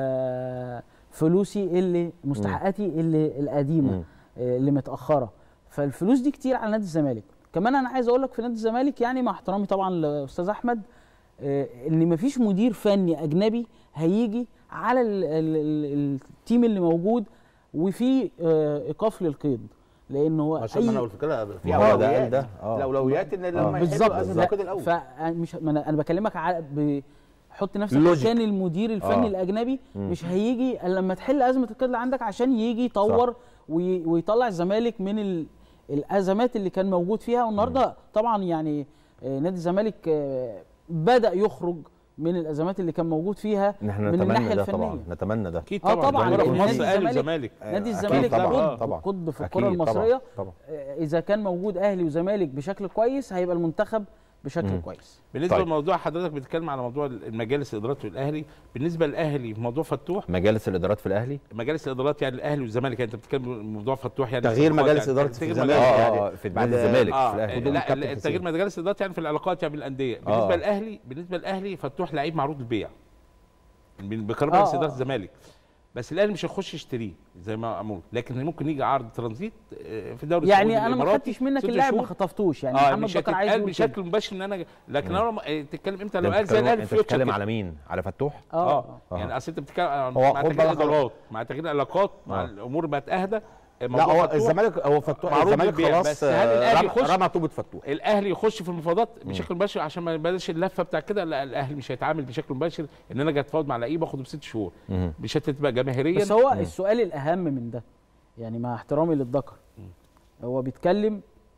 فلوسي اللي مستحقاتي اللي القديمه اللي متاخره. فالفلوس دي كتير على نادي الزمالك. كمان انا عايز اقول لك في نادي الزمالك، يعني مع احترامي طبعا لاستاذ احمد، ان مفيش مدير فني اجنبي هيجي على التيم اللي موجود وفي ايقاف للقيد، لان هو عشان ما انا قلت كده في اولويات، الاولويات ان لما بالظبط الاول. فمش انا بكلمك على حط نفسك مكان المدير الفني الاجنبي، مش هيجي الا لما تحل ازمه القيد اللي عندك عشان يجي يطور ويطلع الزمالك من الازمات اللي كان موجود فيها. والنهارده طبعا يعني نادي الزمالك بدأ يخرج من الازمات اللي كان موجود فيها من الناحيه الفنيه. طبعا نتمنى ده اكيد طبعا. نادي الزمالك قطب في الكره المصريه. طبعا. اذا كان موجود اهلي وزمالك بشكل كويس هيبقى المنتخب بشكل كويس. بالنسبه لموضوع حضرتك بتتكلم على موضوع المجالس الادارات في الاهلي، بالنسبه للاهلي في موضوع فتوح، مجالس الادارات في الاهلي، مجالس الادارات يعني الاهلي والزمالك، يعني انت بتتكلم موضوع فتوح يعني تغيير مجالس اداره في الزمالك في بعد الزمالك في الاهلي. لا، تغيير مجالس الادارات يعني في العلاقات يعني بالانديه. بالنسبه للاهلي فتوح لعيب معروض للبيع بقرار مجلس اداره الزمالك، بس الاهلي مش هيخش يشتريه زي ما امور، لكن ممكن يجي عرض ترانزيت في الدوري السعودي. يعني انا ما خدتش منك اللاعب، ما خطفتوش، يعني محمد بكر عايز يقول بشكل مباشر ان انا، لكن انا تتكلم امتى لو قال زي الاهلي انت بتتكلم على مين؟ على فتوح؟ يعني اصل انت بتتكلم مع تغيير الادارات، مع تغيير العلاقات، مع الامور بقت اهدى. لا، هو الزمالك، هو فتوح الزمالك خلاص رمى طوبه فتوح. الاهلي يخش في المفاوضات بشكل مباشر عشان ما يبقاش اللفه بتاع كده. لا، الاهلي مش هيتعامل بشكل مباشر ان انا جاي اتفاوض مع لعيب اخده ب6 شهور، مش هتبقى جماهيريا. بس هو السؤال الاهم من ده، يعني مع احترامي للذكر، هو بيتكلم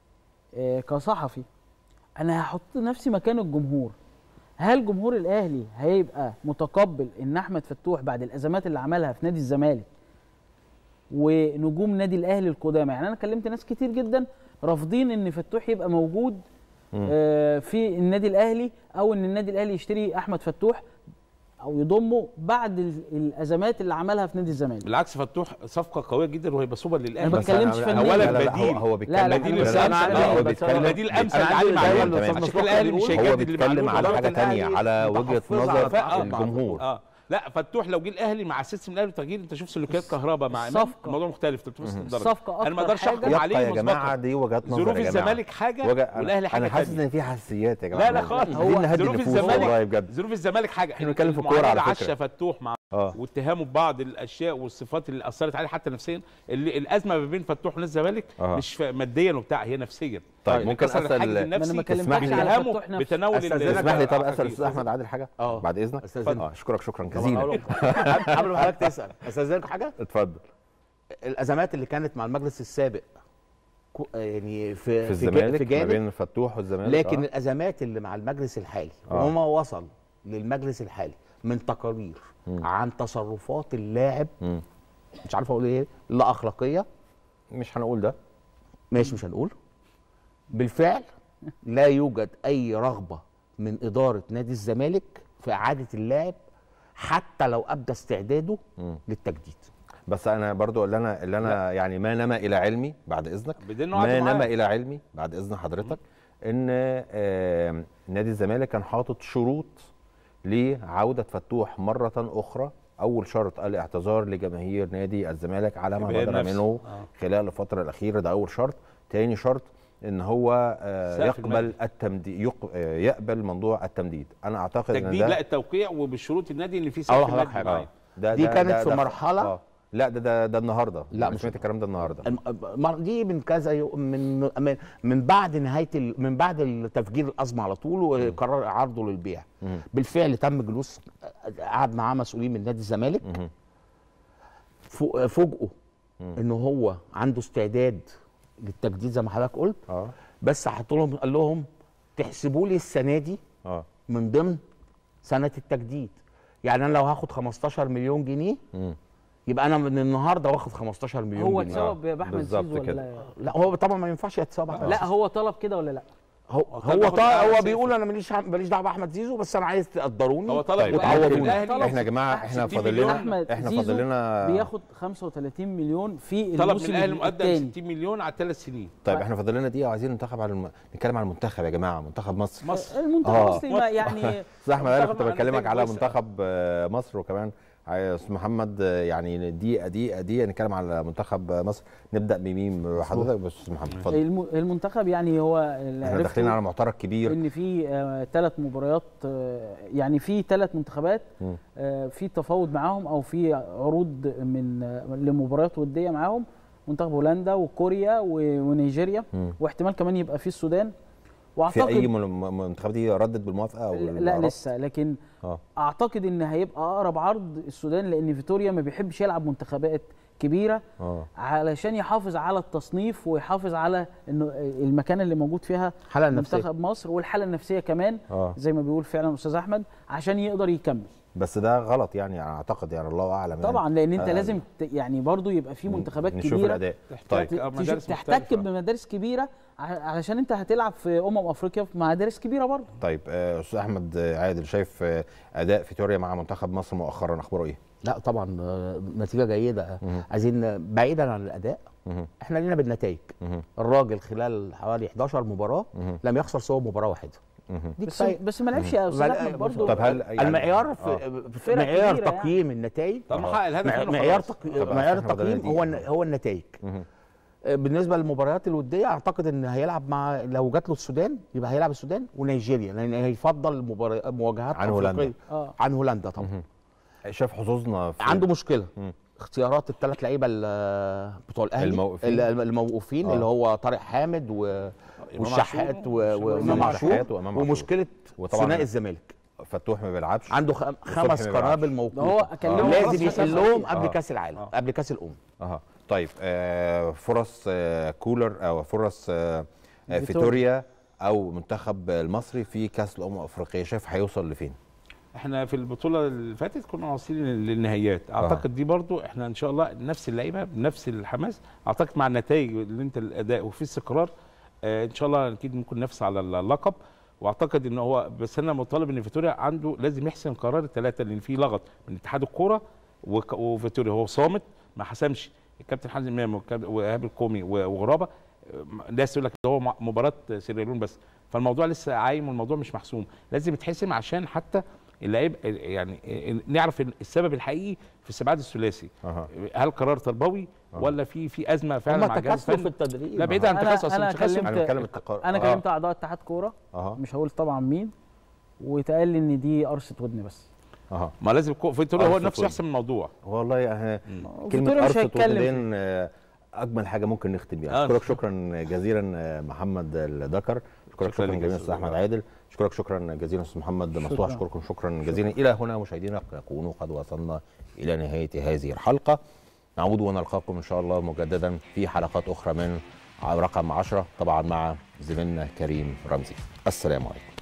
كصحفي، انا هحط نفسي مكان الجمهور. هل جمهور الاهلي هيبقى متقبل ان احمد فتوح بعد الازمات اللي عملها في نادي الزمالك ونجوم نادي الاهلي القدامى، يعني انا كلمت ناس كتير جدا رافضين ان فتوح يبقى موجود في النادي الاهلي، او ان النادي الاهلي يشتري احمد فتوح او يضمه بعد الازمات اللي عملها في نادي الزمالك. بالعكس، فتوح صفقه قويه جدا وهيبقى سوبر للاهلي. انا ما بتكلمش فنيا، اولا بديل، هو بيتكلم بديل امثل علي معلول، عشان الاهلي مش هيجدد بيتكلم على حاجه ثانيه، على وجهه نظر الجمهور. لا، فتوح لو جه الاهلي مع سيستم الاهلي تغيير، انت شوف سلوكيات كهرباء مع امام، الموضوع مختلف 360 درجه. الصفقه انا ما اقدرش احكم عليه يا جماعه، دي وجهات نظر. ظروف الزمالك حاجه والاهلي حاجه. انا حاسس ان في حساسيات يا جماعه. لا خالص، ظروف الزمالك حاجه. احنا بنتكلم في الكوره على فكره. فتوح مع واتهامه ببعض الاشياء والصفات اللي اثرت عليه حتى نفسيا. اللي الازمه ما بين فتوح ونادي الزمالك مش ماديا وبتاع، هي نفسيا. طيب ممكن اسال اسمح لي بتناول اسمح لي طب اسال الاستاذ احمد عادل حاجه بعد اذنك. اشكرك شكرا جزيلا. قبل ما حضرتك تسال استاذنك حاجه. اتفضل. الازمات اللي كانت مع المجلس السابق يعني في الزمالك ما بين فتوح والزمالك، لكن الازمات اللي مع المجلس الحالي وما وصل للمجلس الحالي من تقارير عن تصرفات اللاعب، مش عارف اقول ايه، لا اخلاقيه، مش هنقول ده، ماشي مش هنقول. بالفعل لا يوجد اي رغبه من اداره نادي الزمالك في اعاده اللاعب حتى لو ابدى استعداده للتجديد. بس انا برضو اللي انا يعني ما نما الى علمي بعد اذنك، ما نما الى علمي بعد اذن حضرتك، ان نادي الزمالك كان حاطط شروط لعوده فتوح مره اخرى اول شرط الاعتذار لجماهير نادي الزمالك على ما بدر منه خلال الفتره الاخيره، ده اول شرط. تاني شرط ان هو يقبل التمديد، يقبل موضوع التمديد. انا اعتقد ان تجديد لا التوقيع وبالشروط النادي اللي فيه سقف المادي. دي كانت في مرحله لا ده النهارده. لا مش سمعت الكلام ده النهارده. دي من كذا من بعد من بعد تفجير الازمه على طول وقرار عرضه للبيع. بالفعل تم جلوس، قعد معاه مسؤولين من نادي الزمالك، فوجئوا ان هو عنده استعداد للتجديد زي ما حضرتك قلت. بس حطوا لهم، قال لهم تحسبوا لي السنه دي من ضمن سنه التجديد. يعني انا لو هاخد 15 مليون جنيه يبقى انا من النهارده واخد 15 مليون جنيه. هو اتسبب باحمد زيزو ولا لا؟ هو طبعا ما ينفعش يتسبب. لا هو طلب كده ولا لا؟ هو بيقول انا ماليش دعوه باحمد زيزو، بس انا عايز تقدروني. هو طلب وتعوضوني. احنا يا جماعه احنا فاضل لنا بياخد 35 مليون في الموسم طلب من الاهلي مقدم 60 مليون على 3 سنين. طيب احنا فاضل لنا دقيقه وعايزين نتكلم على المنتخب يا جماعه، منتخب مصر. المنتخب المصري يعني استاذ احمد انا كنت بكلمك على منتخب مصر، وكمان استاذ محمد يعني دقيقه نتكلم على منتخب مصر. نبدا بمين حضرتك؟ بس استاذ محمد اتفضل. المنتخب يعني هو احنا داخلين على معترك كبير، ان في 3 مباريات، يعني في 3 منتخبات في تفاوض معاهم او في عروض لمباريات وديه معاهم، منتخب هولندا وكوريا ونيجيريا، واحتمال كمان يبقى في السودان. واعتقد في اي منتخب دي ردت بالموافقه او لا لسه، لكن اعتقد ان هيبقى اقرب عرض السودان، لان فيتوريا ما بيحبش يلعب منتخبات كبيره علشان يحافظ على التصنيف ويحافظ على انه المكان اللي موجود فيها منتخب مصر، والحاله النفسيه كمان زي ما بيقول فعلا استاذ احمد، عشان يقدر يكمل. بس ده غلط يعني اعتقد، يعني الله اعلم طبعا يعني. لان انت لازم يعني برضو يبقى في منتخبات كبيره نشوف الاداء. تحتك بمدارس كبيره علشان انت هتلعب في افريقيا مع مدارس كبيره برضو. طيب استاذ احمد عادل، شايف اداء فيتوريا مع منتخب مصر مؤخرا اخباره ايه؟ لا طبعا نتيجه جيده. عايزين بعيدا عن الاداء، احنا لينا بالنتائج. الراجل خلال حوالي 11 مباراه لم يخسر سوى مباراه واحده. بس ما لعبش يا استاذ احمد برضه. طب هل يعني المعيار في معيار تقييم النتائج، معيار التقييم هو النتائج. بالنسبه للمباريات الوديه اعتقد ان هيلعب مع، لو جات له السودان يبقى هيلعب السودان ونيجيريا، لان هيفضل مواجهات عن هولندا. عن هولندا طبعا. شاف حظوظنا عنده مشكله اختيارات ال3 لعيبه بتوع الاهلي الموقوفين اللي هو طارق حامد والشحات وامام عاشور، ومشكله ثنائي الزمالك. فتوح ما بيلعبش، عنده 5 قنابل موقوفه لازم يحلهم قبل كاس العالم، قبل كاس الامم. طيب فرص كولر او فرص فيتوريا او منتخب المصري في كاس الامم الافريقيه، شايف هيوصل لفين؟ احنا في البطوله اللي فاتت كنا واصلين للنهائيات، اعتقد دي برضو احنا ان شاء الله نفس اللعيبه بنفس الحماس، اعتقد مع النتائج اللي انت الاداء وفي استقرار ان شاء الله اكيد ممكن ننافس على اللقب. واعتقد ان هو بس انا مطالب ان فيتوريا عنده لازم يحسم قرار ال3، لان في لغط من اتحاد الكوره وفيتوريا، هو صامت ما حسمش. الكابتن حازم امام وايهاب القومي وغرابه، الناس يقول لك ده هو مباراه سيراليون بس، فالموضوع لسه عايم والموضوع مش محسوم، لازم يتحسم عشان حتى اللعيب يعني نعرف السبب الحقيقي في استبعاد الثلاثي. هل قرار تربوي ولا في ازمه فعلا مع الجهاز الفني؟ في التدريب. لا بعيد عن التكاسل، انا كلمت اعضاء اتحاد كوره، مش هقول طبعا مين، واتقال لي ان دي قرصه ودن بس. ما لازم فيتوريا هو نفسه يحسم الموضوع. والله يعني كلمه قرصه ودن اجمل حاجه ممكن نختم بيها. اشكرك شكرا جزيلا محمد الدكر، اشكرك شكرا جزيلا استاذ احمد عادل، اشكرك شكرا جزيلا استاذ محمد مصلوح، اشكركم شكرا جزيلا. الى هنا مشاهدينا نكون قد وصلنا الى نهايه هذه الحلقه، نعود ونلقاكم ان شاء الله مجددا في حلقات اخرى من رقم 10 طبعا مع زميلنا كريم رمزي. السلام عليكم.